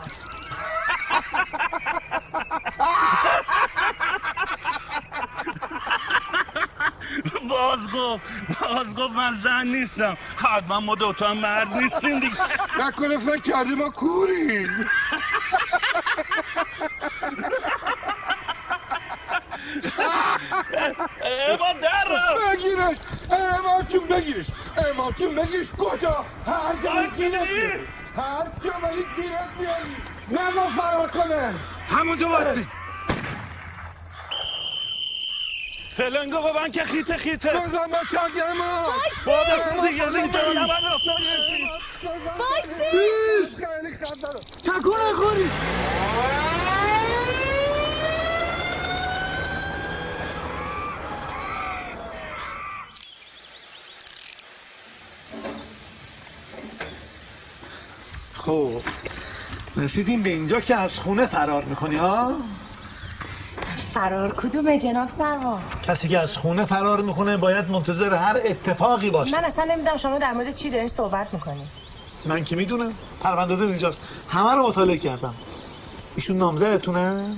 باز گفت باز گفت من زن نیستم. حتما ما دوتا هم مرد نیستیم دیگه. نکنه فکر کردی ما کوریم. اماد در رو بگیرش. اماد جون بگیرش. اماد جون بگیرش. کجا؟ هر جا گیرت هر جا ولی گیرت بیاری. نگاه فرار کنه. همونجا باستی. فلنگو با من که خیته خیته بزن با چاگه ما. بایسی دیگه اینجا نبن بایسی تکونه خوری. خب رسیدیم به اینجا که از خونه فرار میکنی ها؟ فرار کدومه جناب سروا؟ کسی که از خونه فرار میکنه باید منتظر هر اتفاقی باشه. من اصلا نمیدونم شما در مورد چی دارین صحبت میکنی. من که میدونم، پرونده اینجاست، همه رو مطالعه کردم. ایشون نامزدتونه؟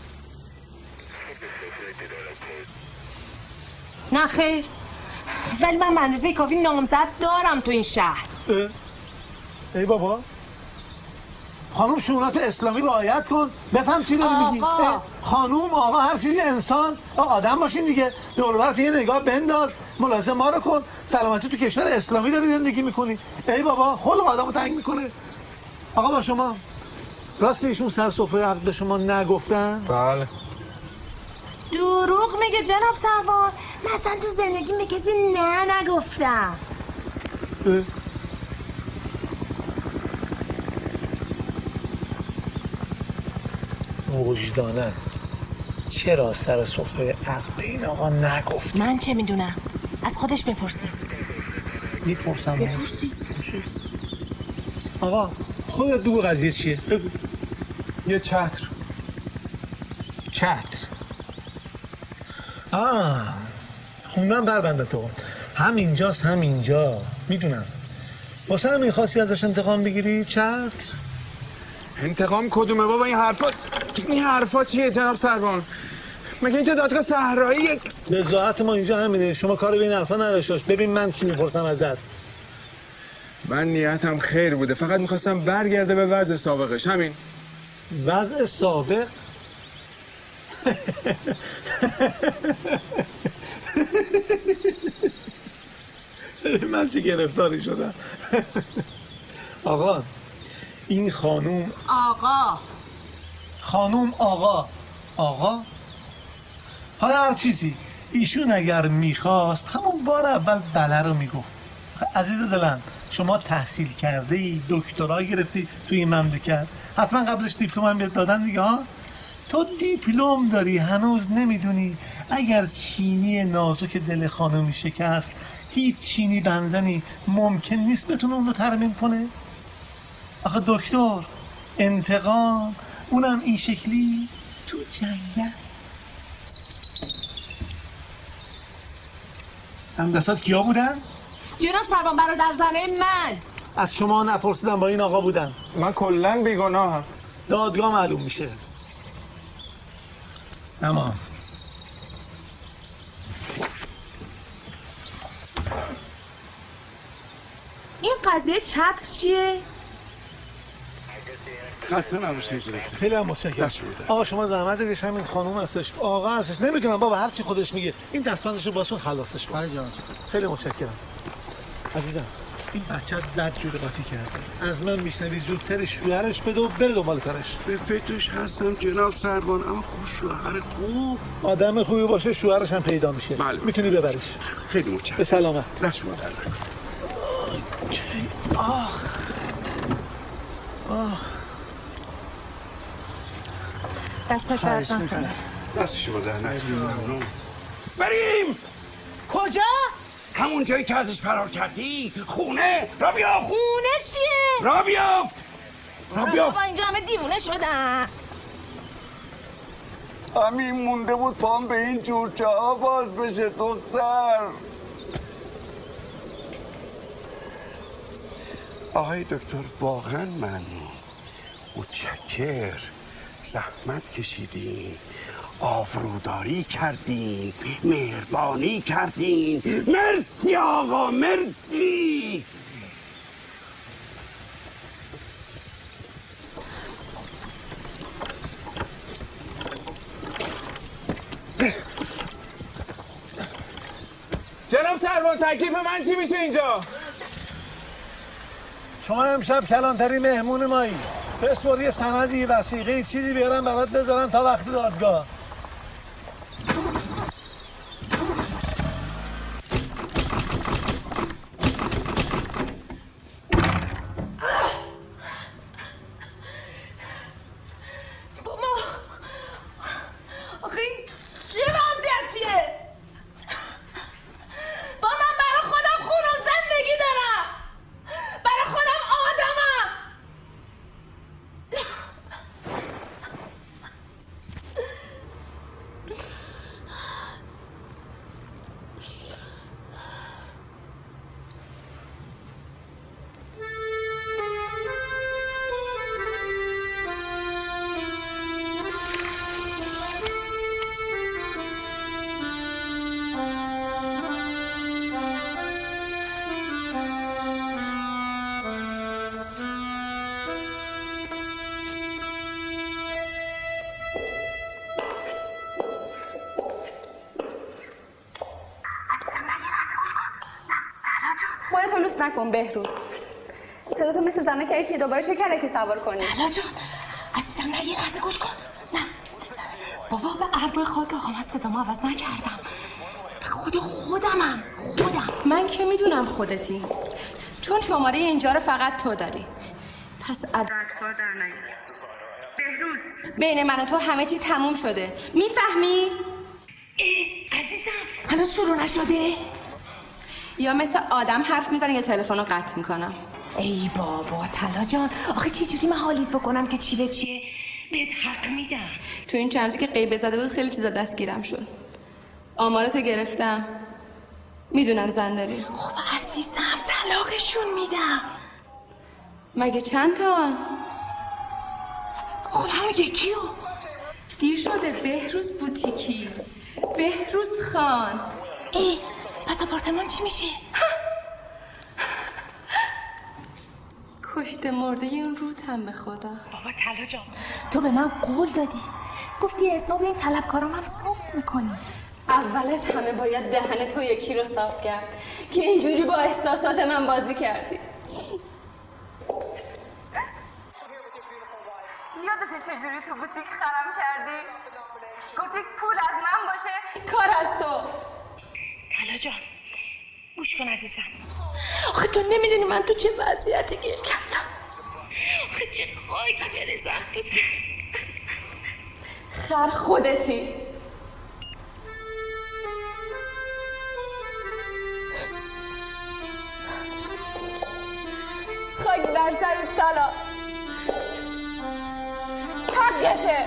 نه خیر، ولی من به اندازه کافی نامزد دارم تو این شهر. اه؟ ای بابا خانوم شونات اسلامی رعایت کن، بفهم چی داری میگی. خانوم آقا هر چیزی انسان آدم باشین دیگه. دور و برت یه نگاه بنداز، ملاحظه ما رو کن. سلامتی تو کشور اسلامی داری زندگی میکنی. ای بابا خلق آدمو تنگ میکنه. آقا با شما راست ایشون سر سفره عقد به شما نگفتن؟ بله. دروغ میگه جناب سروان. مثلا تو زندگی به کسی نه نگفتم. وجدانم چرا سر سفره عقد به این آقا نگفت؟ من چه میدونم؟ از خودش بپرسی. میپرسم. بپرسی. آقا خودت دو قضیه چیه؟ بگو. یه چتر. چتر. آه خوندم بربنده تو. هم اینجاست هم اینجا. میدونم. واسه همین خواستی ازش انتقام بگیری؟ چتر؟ انتقام کدومه بابا؟ این حرفات این حرفات چیه جناب سروان؟ مگه اینجا دادگاه صحراییه؟ وضاحت ما اینجا همینه. شما کار به این حرفا نداشت باش. ببین من چی میپرسم ازت. من نیتم خیر بوده، فقط میخواستم برگرده به وضع سابقش. همین. وضع سابق؟ من چه گرفتاری شدم. آقا این خانوم آقا خانوم آقا آقا حالا هر چیزی ایشون اگر میخواست همون بار اول بله رو میگفت. عزیز دلم شما تحصیل کرده ای، دکترا گرفتی توی این مملکت، حتما قبلش دیپلم هم بهت دادن دیگه ها. تو دیپلم داری هنوز نمیدونی اگر چینی نازک دل خانمی شکست هیچ چینی بنزنی ممکن نیست بتونه اون رو ترمیم کنه. آخه دکتر انتقام اونم این شکلی تو جنگل. همدستات کیا بودن؟ جناب سروان برادر زنه من. از شما نپرسیدم با این آقا بودن. من کلن بیگناهم. دادگاه معلوم میشه. تمام. این قضیه چتر چیه؟ خسته نباشید. خیلی هم متشکرم. آقا شما زحمت بکش همین خانم هستش، آقا هستش، نمیدونم بابا هر چی خودش میگه. این دستبندش رو باسون خلاصش کن. خیلی متشکرم. عزیزم این بچه بد جوری قاطی کرده. از من میشنوی زودتر شوهرش بده و بره دنبال کارش. به فکرش هستم جناب سروان، اما خوب شوهر خوب. آدم خوبی باشه شوهرش هم پیدا میشه. بله. میتونی ببریش. خیلی متشکرم. به سلامت. دست شما در نکنه. آخ آخ دستت درد نکنه. دست شما در نکنه. بریم. کجا؟ همون جایی که ازش فرار کردی. خونه را بیافت. خونه چیه؟ را بیافت. را بیافت. بابا اینجا همه دیوونه شدن. همین مونده بود پام به این جورچه ها باز بشه دختر. آقای دکتر واقعا ممنون، متشکر، زحمت کشیدین، آبروداری کردین، مهربانی کردین. مرسی آقا، مرسی. جناب سروان تکلیف من چی میشه اینجا؟ شما امشب کلانتری مهمون مایی. بسپار یه سندی، وثیقه، چیزی بیارن برات بذارن تا وقت دادگاه. خودتو لوس نکن بهروز. صدا تو مثل زنه که دوباره چه کلکی سوار کنی؟ لالا جان عزیزم نه یه لحظه گوش کن. نه بابا به اربع خاک آقا من صدامو عوض نکردم. به خود خودمم خودم. من که میدونم خودتی، چون شماره اینجا رو فقط تو داری. پس عددوار در نیار. بهروز بین من و تو همه چی تموم شده، میفهمی؟ عزیزم هنوز شروع نشده؟ یا مثل آدم حرف میزنی یا تلفن رو قطع میکنم. ای بابا طلا جان آخه چی جوری من حالیت بکنم که چی به چیه؟ بهت حق میدم. تو این چند که غیبه زده بود خیلی چیزا دستگیرم شد. آمارتو گرفتم، میدونم زن داری. خب عزیزم طلاقشون میدم. مگه چند تا؟ خب همون یکیو. دیر شده بهروز بوتیکی، بهروز خان. ای پس آپارتمان چی میشه؟ کشته مرده اون روتم به خدا. بابا طلا جان تو به من قول دادی، گفتی حساب این طلبکارام هم صاف میکنی. اول از همه باید دهن تو یکی رو صاف کرد که اینجوری با احساسات من بازی کردی. یادت چجوری تو بوتیک خرم کردی؟ گفتی پول از من باشه کار از تو. طلا جان گوش کن عزیزم. آخه تو نمیدونی من تو چه وضعیتی گیر کردم. آخه چه خاکی برزم تو خر خودتی. خاک در سرت طلا. حقته.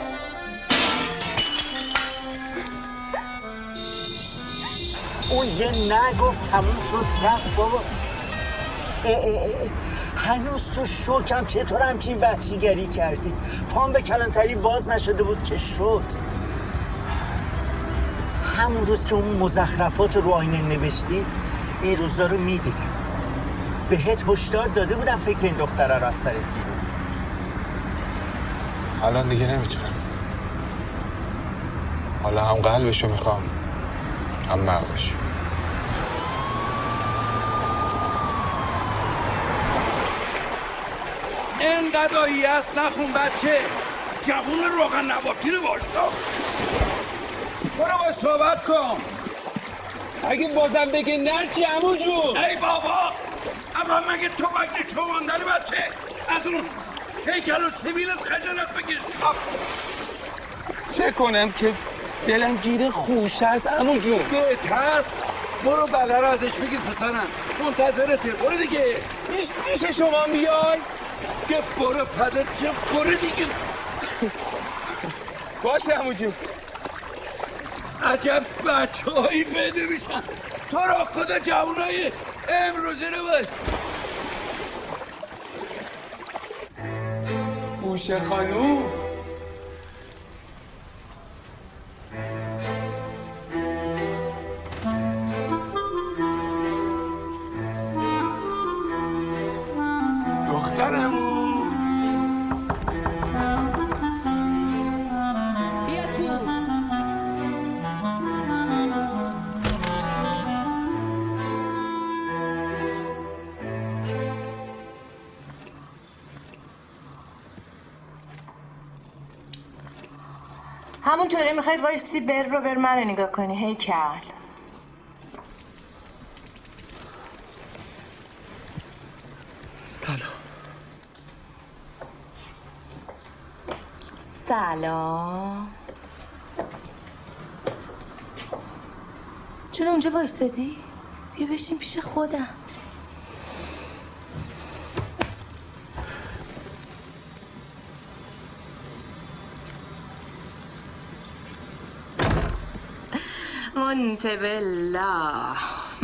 اون یه نگفت تموم شد رفت بابا. اه اه اه. هنوز تو شوکم چطور همچین وحشیگری کردی؟ پام به کلانتری واز نشده بود که شد. همون روز که اون مزخرفات رو آینه نوشتی این روزا رو میدیدم. بهت هشدار داده بودم فکر این دختره رو از سرت بیرون. الان دیگه نمیتونم. حالا هم قلبشو میخوام هم مغزش. اینقدر هست نخون بچه. جوون روغن نباتی رو باشتا. برو باید صحبت کن. اگه بازم بگه نه چی عمو جون؟ ای بابا اما مگه تو بگه چواندن بچه از اون هیکل و سیبیلت خجالت بکش. چه کنم که دلم گیره خوشه است عمو جون؟ بهتر برو بله رو ازش بگیر پسرم. منتظرته. برو دیگه. میش میشه شما بیای؟ که برو فدت چه برو دیگه. باشه عمو جون. عجب بچه هایی پیدا میشن. تو را خدا جوانای امروزی رو باید. خوشه خانوم دخترمو بیا تو. همونطوری میخواید وایسی بر رو بر من رو نگاه کنی هیکل. سلام. سلام. چرا اونجا وایستادی؟ بیا بشین پیش خودم. منتبلا.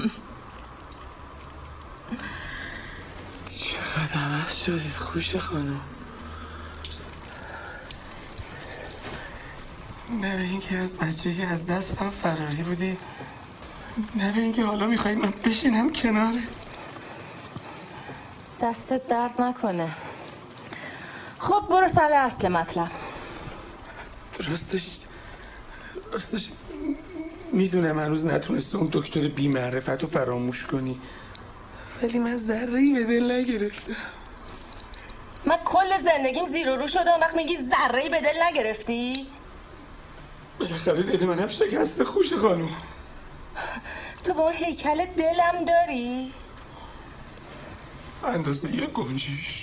چقدر عوض شدید خوشه خانم. نه به اینکه از بچه که از دستم فراری بودی، نه به اینکه حالا میخوایی من بشینم کناره. دستت درد نکنه. خب برو سر اصل مطلب. راستش راستش میدونم هنوز نتونسته اون دکتر بی‌معرفت رو فراموش کنی، ولی من ذره‌ای به دل نگرفتم. من کل زندگیم زیر و رو شده وقت میگی ذره‌ای به دل نگرفتی؟ بالاخره دل منم شکسته خوش خانم. تو با هیکل دلم داری؟ اندازه یه گنجیش.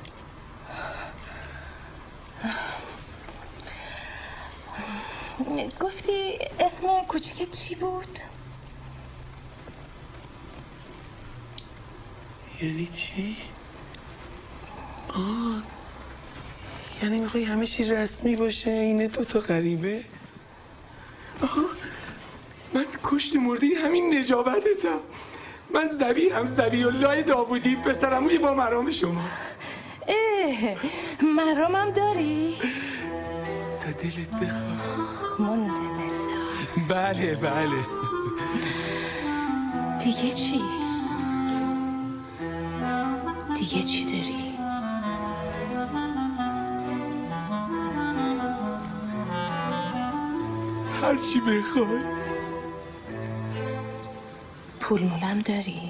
گفتی اسم کوچیکت چی بود؟ یعنی چی؟ آه یعنی میخوای همه چی رسمی باشه اینه دوتا غریبه؟ آه من کشت مرده همین نجابتتم. من زبی هم زبی الله داوودی پسرموی با مرام شما. اه مرامم داری؟ تا دلت بخواه. منتبلا. بله بله. دیگه چی؟ دیگه چی داری؟ هر چی بخوای. پول مولم داری؟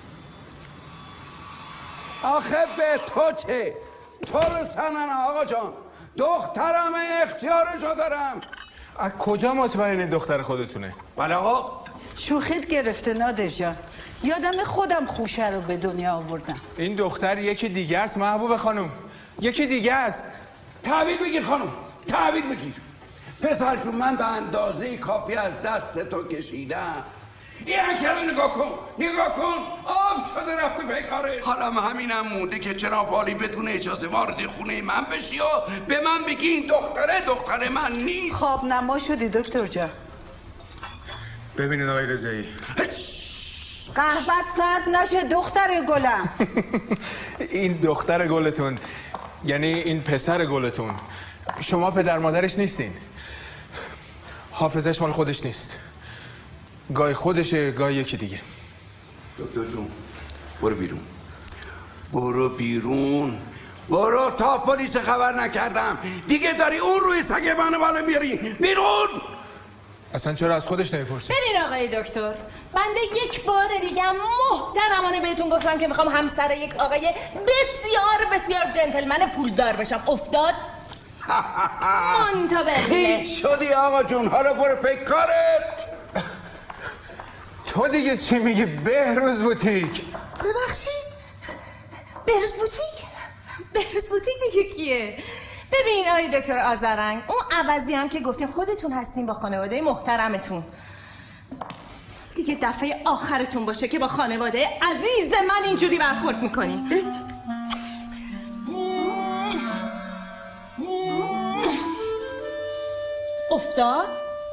آخه به تو چه؟ تو رو سنن آقا جان. دخترم اختیارشو دارم. از کجا مطمئن دختر خودتونه؟ بله آقا. شوخیت گرفته نادر جان. یادم خودم خوشه رو به دنیا آوردم. این دختر یکی دیگه است محبوب خانم. یکی دیگه است. تحویل بگیر خانم. تحویل بگیر. پسر جون من به اندازه کافی از دست تو کشیدم. این انکل نگاه کن. نگاه کن. آب شده رفته به کارش. حالا همینم مونده که جناب عالی بدون اجازه وارد خونه من بشی و به من بگی این دختره دختر من نیست. خواب نما شدی دکتر جان. ببینید آقای رضایی، قهوت سرد نشه دختر گلم. این دختر گلتون یعنی این پسر گلتون شما پدر مادرش نیستین. حافظش مال خودش نیست. گای خودشه گای یکی دیگه. دکتر جون برو بیرون. برو بیرون. برو تا پلیس خبر نکردم. دیگه داری اون روی سگه منو بالا میاری. بیرون. اصلا چرا از خودش نمیپرسی؟ ببین آقای دکتر، بنده یک بار دیگه محترمانه بهتون گفتم که میخوام همسر یک آقای بسیار بسیار جنتلمن پولدار بشم. افتاد؟ منتبه هیچ شدی آقا جون. حالا برو پی کارت. تو دیگه چی میگی؟ بهروز بوتیک. ببخشید بهروز بوتیک؟ بهروز بوتیک دیگه کیه؟ ببین آقای دکتر آذرنگ، اون عوضی هم که گفتین خودتون هستین با خانواده محترمتون، دیگه دفعه آخرتون باشه که با خانواده عزیز من اینجوری برخورد میکنین. افتاد؟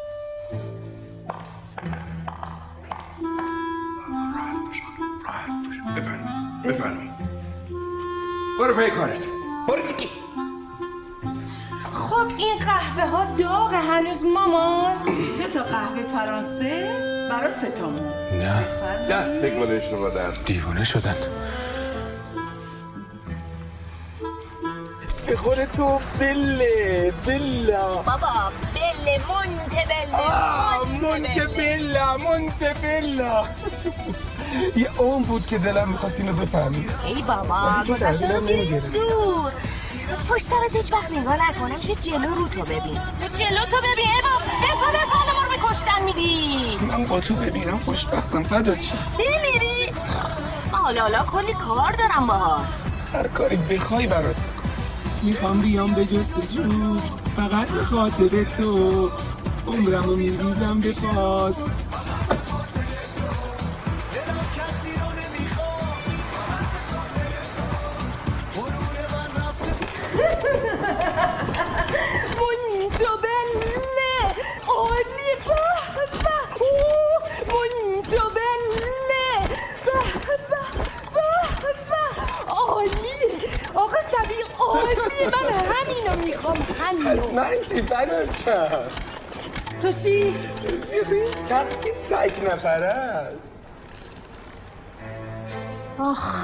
بفرم بفرم. برو پی کارت. برو دیگه. خب این قهوه ها داغه هنوز مامان؟ سه تا قهوه فرانسه برای سه تامون. نه دست گلش رو بدن. دیوانه شدن. به خود تو بله بلا بابا بله مونته بله مونته بلا مونته بلا. یه اون بود که دلم میخواست اینو بفهمی. ای بابا گذاشته رو میریز دور. پشت سرت هیچ وقت نگاه نکنه میشه جلو رو تو ببین. جلو تو ببین. ای بابا دفا دفا حالا ما رو به کشتن میدی. من با تو ببینم خوشبختم. فدات شم. بمیری؟ حالا حالا کلی کار دارم باهات. هر کاری بخوای برات میخوام بیام به جستجو فقط به خاطر تو. عمرمو میریزم به پات. من همینو میخوام. همینو. پس من چی فدات شم. تو چی؟ تختی تک نفره است. آخ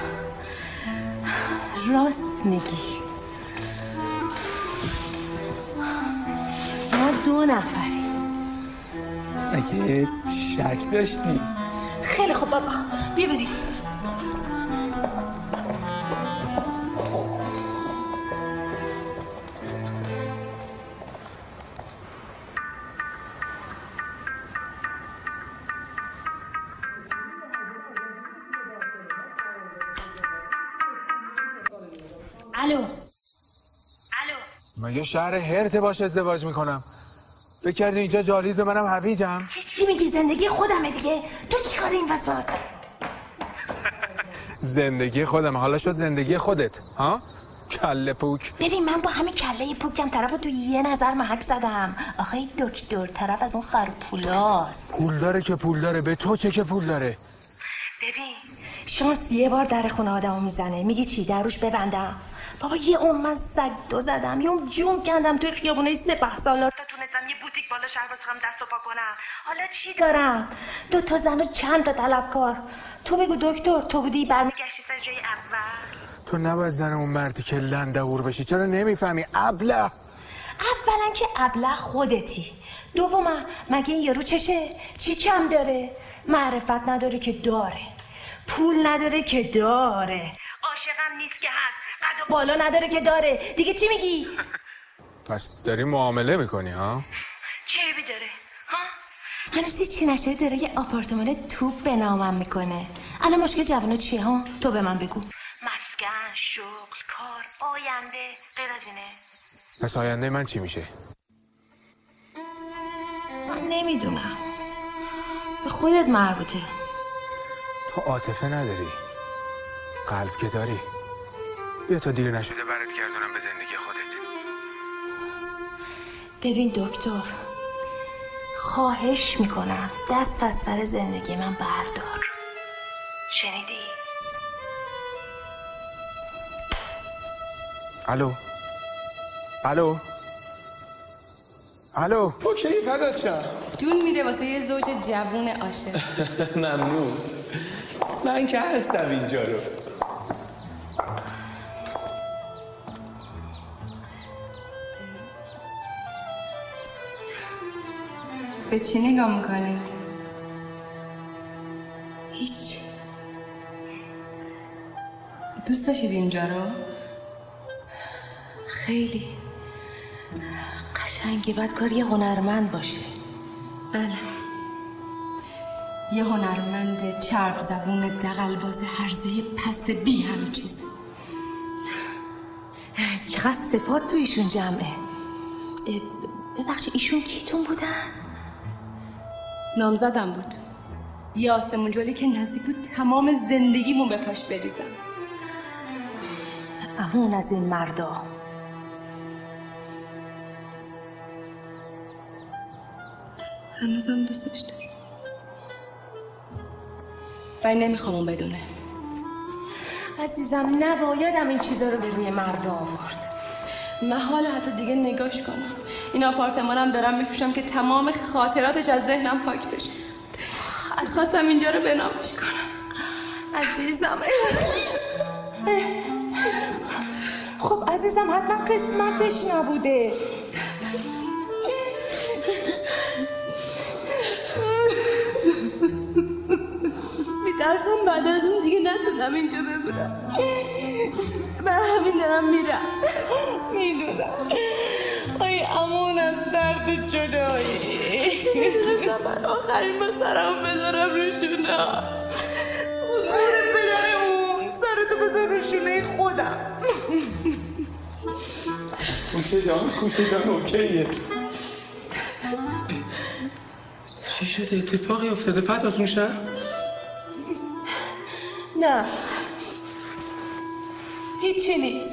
راست میگی. ما دو نفری. اگه شک داشتی. خیلی خوب بابا بیا بریم. الو الو مگه شهر هرت باش ازدواج میکنم؟ فکر کردی اینجا جالیز منم حویجم؟ چی میگی؟ زندگی خودمه دیگه. تو چی کار این وسط؟ زندگی خودم. حالا شد زندگی خودت ها؟ کله پوک. ببین من با همین کله پوکم طرف تو یه نظر محک زدم. آخه دکتر طرف از اون خر پولاست. پول داره که پول داره. به تو چه که پول داره؟ ببین شانس یه بار در خونه آدمو میزنه. میگی چی؟ در روش ببندم؟ بابا یه اون من سگ دو زدم، یه اون جون کندم توی خیابونه سپه سالار تا تونستم یه بوتیک بالا شهر باشم دست و پا کنم. حالا چی دارم؟ دو تا زن و چند تا طلبکار. تو بگو دکتر، تو بودی برمیگشتی سر جای اول. تو نباید زن اون مردی که لندهور بشی. چرا نمیفهمی؟ ابله. اولا که ابله خودتی. دوما مگه این یارو چشه؟ چی کم داره؟ معرفت نداره که داره، پول نداره که داره، عاشقم نیست که هست، قد و بالا نداره که داره. دیگه چی میگی؟ پس داری معامله میکنی ها؟ چه عیبی داره؟ ها؟ هنوز چی نشده داره یه آپارتمان توپ به نامم میکنه. الان مشکل جوانا چیه ها؟ تو به من بگو. مسکن، شغل، کار، آینده، غیر از اینه؟ پس آینده من چی میشه؟ من نمیدونم، به خودت مربوطه. تو عاطفه نداری، قلب که داری. بیا تا دیر نشده برات گردونم به زندگی خودت. ببین دکتر، خواهش میکنم دست از سر زندگی من بردار. شنیدی؟ الو الو الو. اوکی فدات شم. جون میده واسه یه زوج جوون عاشق. ممنون. من که هستم اینجا رو. به چی نگاه میکنید؟ هیچ. دوست داشتید اینجا رو؟ خیلی قشنگه. باید کار یه هنرمند باشه. بله، یه هنرمند چرب زبون دغل‌باز هرزه پست بی همه چیز. چقدر صفات تو ایشون جمعه. ببخشید ایشون کیتون بودن؟ نامزدم بود. یه آسمون جولی که نزدیک بود تمام زندگیمون به پاش بریزم. امون از این مردا. هنوزم دوستش دارم ولی نمیخوام اون بدونه. عزیزم نبایدم این چیزا رو به روی مردا آورد. محاله حتی دیگه نگاش کنم. این آپارتمانم دارم میفروشم که تمام خاطراتش از ذهنم پاک بشه. از خواستم اینجا رو بنامش کنم. عزیزم خب عزیزم حتما قسمتش نبوده. میترسم بعد از اون دیگه نتونم اینجا بمونم. من همین دارم میرم. میدونم. آی امون از درد جدایی. نمیتونستم بر آخرین با سرم بذارم روشونه. آره بدرمون سرتو بذار روشونه خودم. خوشه جان خوشه جان اوکیه. چی شده؟ اتفاقی افتاده فتاتون شد؟ نه هیچی نیست.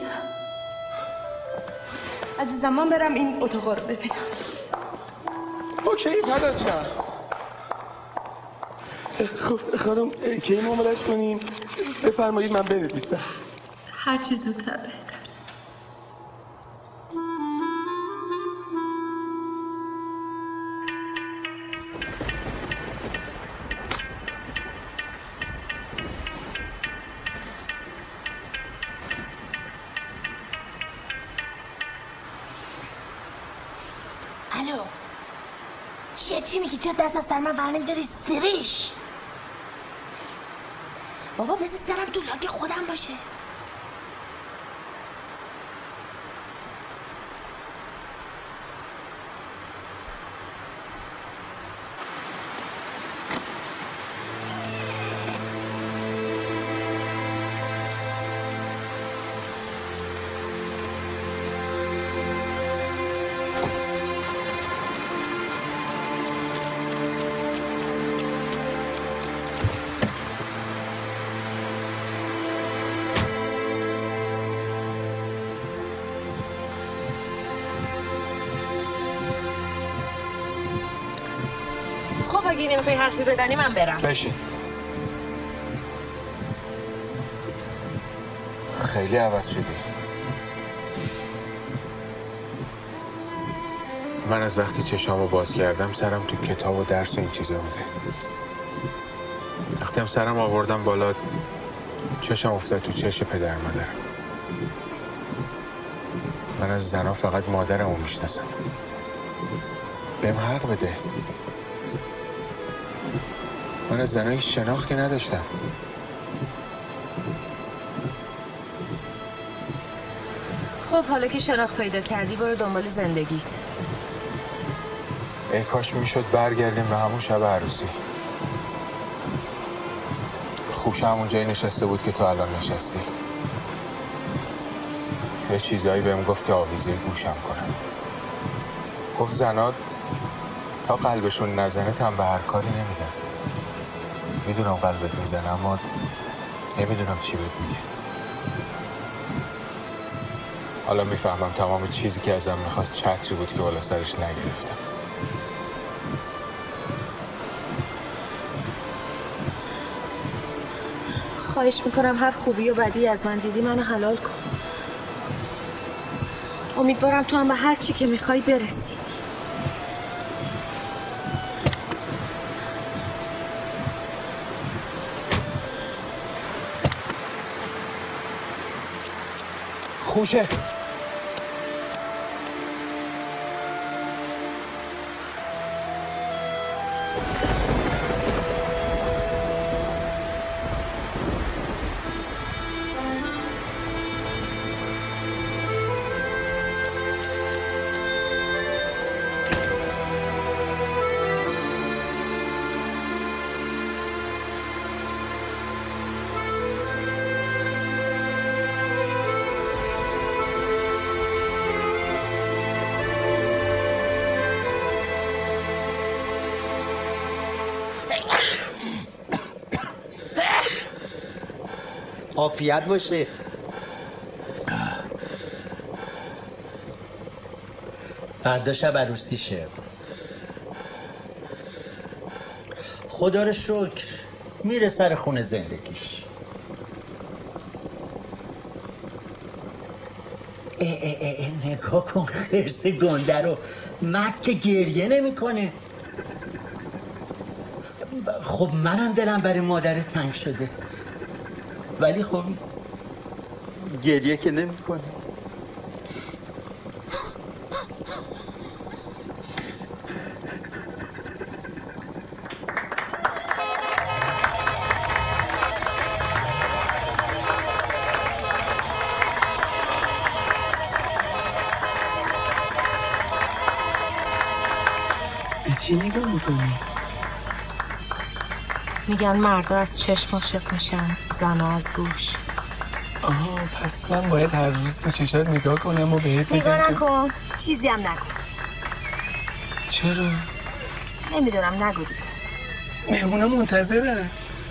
عزیزم من برم این اتاق رو ببینم. اوکی فدات شم. خب خانم کی معاملش کنیم؟ بفرمایید من بنویسم. هر چی زودتر بهتر. الو چیه؟ چی میگی؟ چه دست از سر من ور نمیداری سریش؟ بابا بذار سرم تو لاک خودم باشه. خب اگه نمیخوای حرفی بزنی من برم. بشین. خیلی عوض شدی. من از وقتی چشامو باز کردم سرم تو کتاب و درس و این چیزا بوده. وقتی هم سرم آوردم بالا چشم افتاد تو چش پدر مادرم. من از زنها فقط مادرمو میشناسم. بهم حق بده. من از زنها هیچ شناختی نداشتم. خب حالا که شناخت پیدا کردی برو دنبال زندگیت. ای کاش میشد برگردیم به همون شب عروسی. خوشه همون جایی نشسته بود که تو الان نشستی. یه چیزایی بهم گفت که آویزه گوشم کنم. گفت زنها تا قلبشون نزنه تن به هر کاری نمیدن. میدونم قلبت میزنه اما نمیدونم چی بهت میگه. حالا میفهمم تمام چیزی که ازم میخواست چتری بود که بالا سرش نگرفتم. خواهش میکنم هر خوبی و بدی از من دیدی منو حلال کن. امیدوارم تو هم به هر چی که میخوای برسی. خوشه. عافیت باشه. فردا شب عروسیشه. خدا رو شکر میره سر خونه زندگیش. اه اه اه اه نگاه کن خرس گنده رو. مرد که گریه نمیکنه. خب منم دلم برای مادر تنگ شده ولی خب گریه که نمیکنه. به چی نگاه میکنی؟ میگن مردا از چشم عاشق میشن، زنا از گوش. آها پس من باید هر روز تو چشات نگاه کنم و بهت بگم نگاه نکن، چیزی هم نکن. چرا؟ نمیدونم نگو دیگه. مهمونا منتظرن.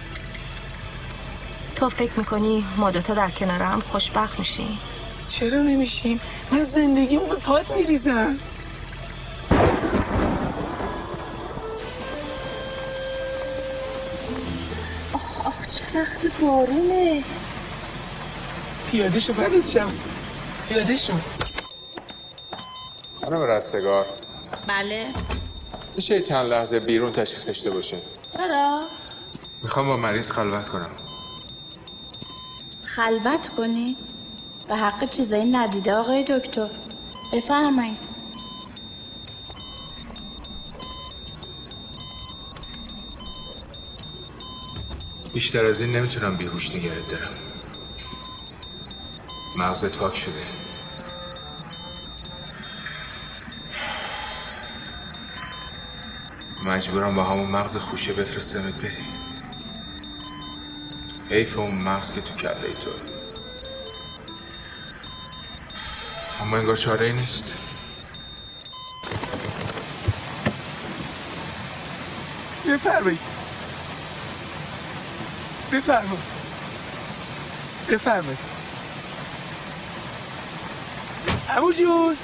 تو فکر میکنی ما دوتا در کنار هم خوشبخت میشیم؟ چرا نمیشیم؟ من زندگیمو به پات میریزم. آخ آخ چه وقت بارونه. پیاده شو فدات شم. پیاده شو. خانم رستگار. بله. میشه چند لحظه بیرون تشریف داشته باشین؟ چرا؟ میخوام با مریض خلوت کنم. خلوت کنی؟ به حق چیزایی ندیده آقای دکتر. بفرمایید. بیشتر از این نمیتونم بیهوش نگرت دارم. مغزت پاک شده. مجبورم با همون مغز خوشه بفرستمت بری. حیف اون مغز که تو کله تو. اما انگار چاره ای نیست. بفرمایید. بفرمایید. بفرمایید. عمو جون.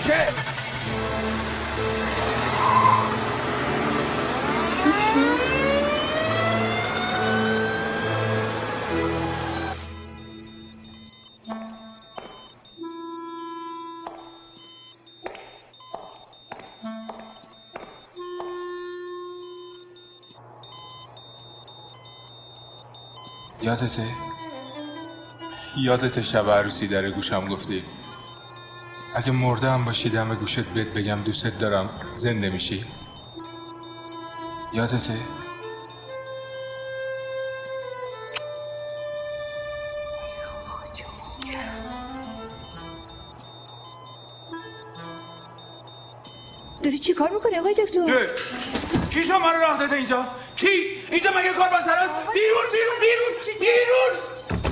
میشه؟ یادته؟ یادته شب عروسی در گوشم گفتی اگه مرده هم باشی دم گوشت بهت بگم دوستت دارم زنده میشی؟ یادته؟ داری چی کار میکنی آقای دکتر؟ کی شما رو راه داده اینجا؟ کی؟ اینجا مگه کاروانسرا است؟ بیرون بیرون بیرون بیرون!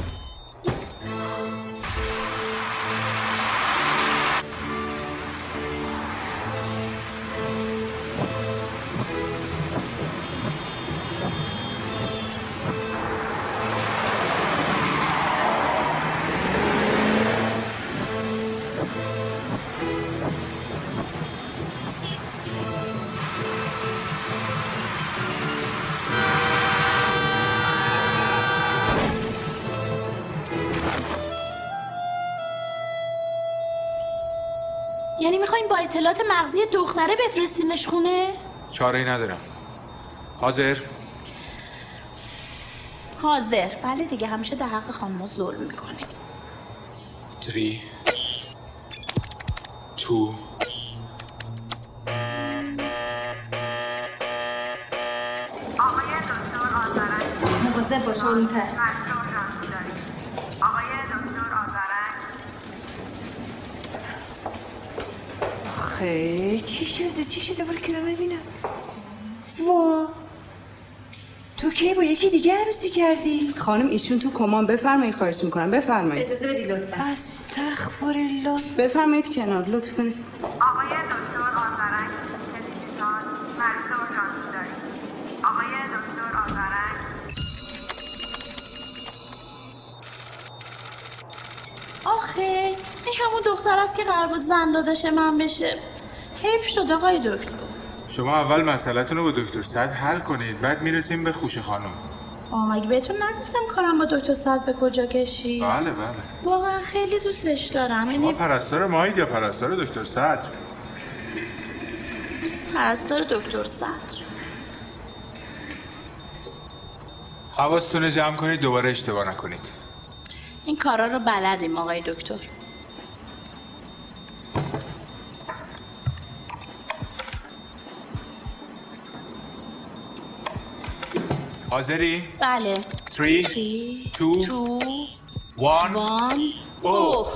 یعنی میخواین با اطلاعات مغزی دختره بفرستینش خونه؟ چاره‌ای ندارم. حاضر؟ حاضر. بله دیگه همیشه در حق خانم‌ها ظلم میکنه. تری تو مواظب باش آروم‌تر. آخه چی شده چی شده برو کنار ببینم. وا تو کی با یکی دیگه عروسی کردی؟ خانم ایشون تو کمان. بفرمایید خواهش میکنم بفرمایید. اجازه بدید لطفا. استغفرالله. بفرمایید کنار لطف کنید. آقای دکتر آذرنگ پزشکان مریض اورژانسی دارید. آقای دکتر آذرنگ. آخه این همون دختر است که قرار بود زن داداش من بشه. حیف شد آقای دکتر. شما اول مسئله‌تون رو با دکتر صد حل کنید بعد میرسیم به خوش خانم. آه مگه بهتون نگفتم کارم با دکتر صد به کجا کشی؟ بله بله. واقعا خیلی دوستش دارم. شما پرستار مایید یا پرستار دکتر صدر؟ پرستار دکتر صدر. حواستون رو جمع کنید دوباره اشتباه نکنید. این کارا رو بلدیم آقای دکتر. حاضری؟ بله. تری تو تو وان وان او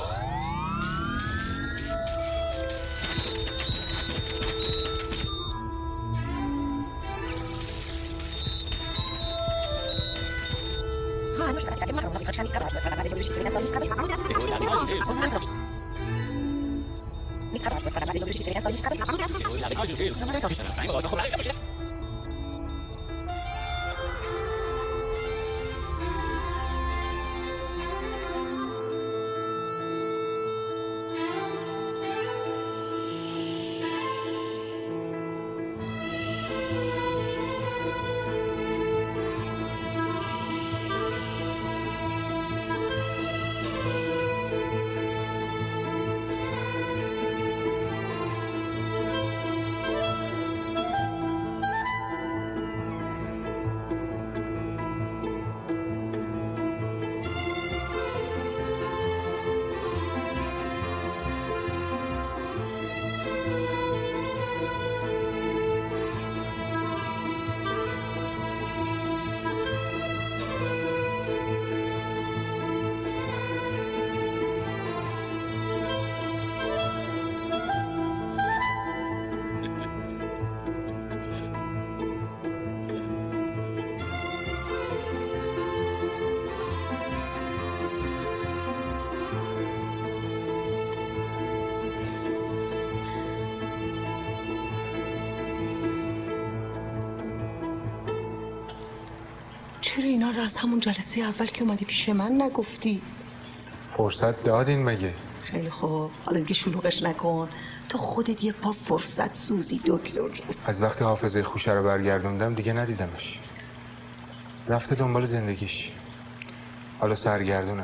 چرا اینا رو از همون جلسه اول که اومدی پیش من نگفتی؟ فرصت دادین مگه؟ خیلی خوب حالا دیگه شلوغش نکن. تو خودت یه پا فرصت سوزی دکتر جون. از وقتی حافظه خوشه رو برگردوندم دیگه ندیدمش. رفته دنبال زندگیش. حالا سرگردونم.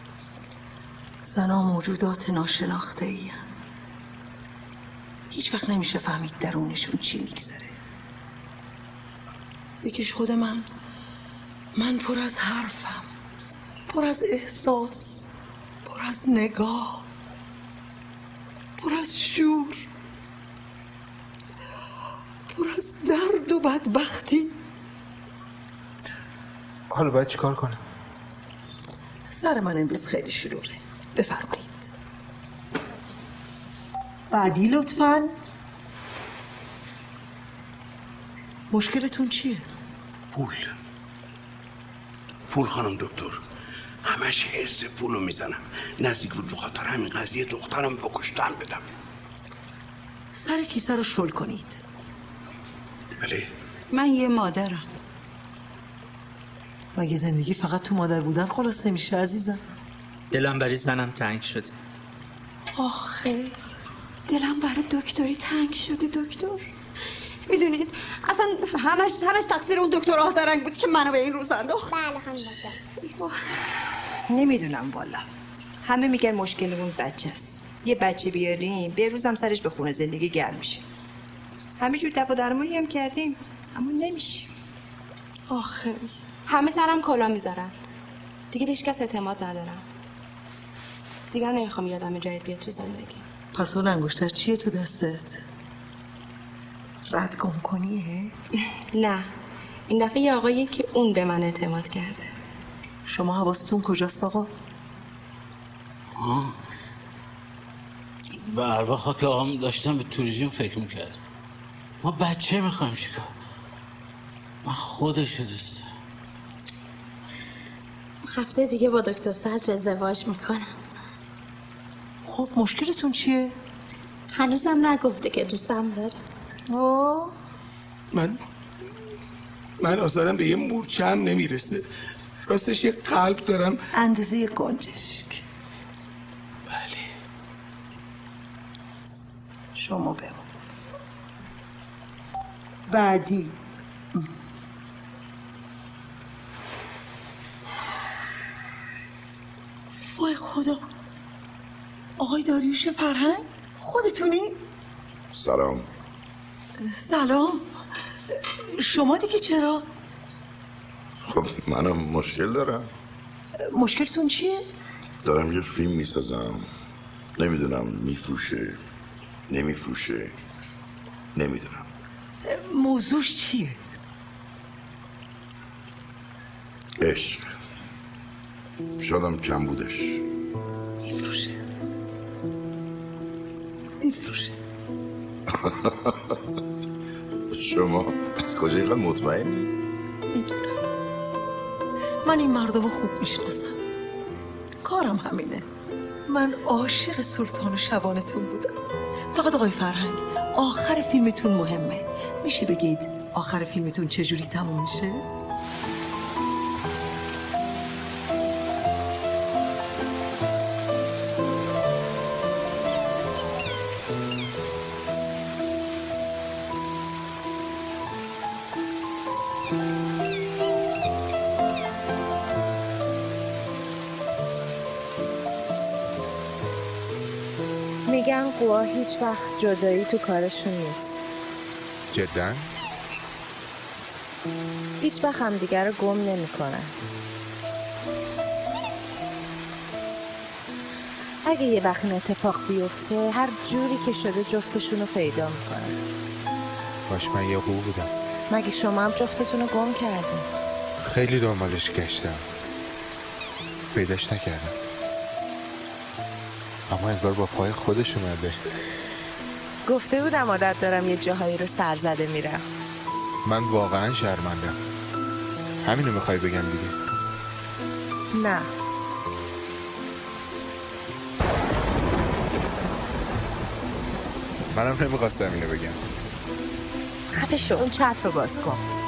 زنها موجودات ناشناخته ای هم. هیچ وقت نمیشه فهمید درونشون چی میگذره. یکیش خود من من پر از حرفم، پر از احساس، پر از نگاه، پر از شور، پر از درد و بدبختی. حالا باید چیکار کنم؟ سر من امروز خیلی شلوغه. بفرمایید. بعدی لطفاً. مشکلتون چیه؟ پول پول خانم دکتر، همش حس پولو میزنم. نزدیک بود بخاطر همین قضیه دخترم بکشتن بدم. سر کیسه رو شل کنید. بله. من یه مادرم. مگه زندگی فقط تو مادر بودن خلاص نمیشه عزیزم؟ دلم برای زنم تنگ شده. آخه دلم برای دکتری تنگ شده دکتر. میدونید اصلا همش همش تقصیر اون دکتر آذرنگ بود که منو به این روز انداخت. بله خانم دکتر. نمیدونم والا. همه میگن مشکلمون بچه است. یه بچه بیاریم به روزم سرش به خونه زندگی گرم میشه. همینجور دوا درمونی هم کردیم اما نمیشه. آخه همه سرم کلا میذارن. دیگه به هیچ کس اعتماد ندارم. دیگه نمیخوام یه آدم جدید بیاد تو زندگی. پس اون انگشتر چیه تو دستت؟ رد گم کنیه؟ نه، این دفعه یه آقاییه که اون به من اعتماد کرده. شما حواستون کجاست آقا؟ آه. به ارواح خاک آقام داشتم به توریزم فکر میکرد. ما بچه میخوایم چیکار؟ من خودشو دوست دارم. هفته دیگه با دکتر صدر ازدواج میکنم. خب مشکلتون چیه؟ هنوزم نگفته که دوستم داره. آه. من من آزارم به یه مورچه هم نمیرسه. راستش یه قلب دارم اندازه گنجشک. بله. شما بمون. بعدی. وای خدا، آقای داریوش فرهنگ خودتونی؟ سلام. سلام. شما دیگه چرا؟ خب منم مشکل دارم. مشکلتون چیه؟ دارم یه فیلم میسازم، نمیدونم میفروشه نمیفروشه، نمیدونم. موضوعش چیه؟ عشق. شادم کم بودش. میفروشه میفروشه. شما از کجا اینقدر مطمئنی؟ میدونم. من این مردم رو خوب میشناسم. کارم همینه. من عاشق سلطان و شبانتون بودم. فقط آقای فرهنگ، آخر فیلمتون مهمه. میشه بگید آخر فیلمتون چجوری تموم میشه؟ میگن قوا هیچ وقت جدایی تو کارشون نیست. جداً؟ هیچ وقت هم دیگر رو گم نمی کنن. اگه یه وقت این اتفاق بیفته هر جوری که شده جفتشون رو پیدا میکنن. باش من یه قو بودم. مگه شما هم جفتتون رو گم کردین؟ خیلی دنبالش گشتم، پیداش نکردم، اما انگار با پای خودش اومده. گفته بودم عادت دارم یه جاهایی رو سر زده میرم. من واقعا شرمندم. همینو میخوای بگم دیگه؟ نه. منم نمیخواستم اینو بگم. خفه شو، اون چتر رو باز کن.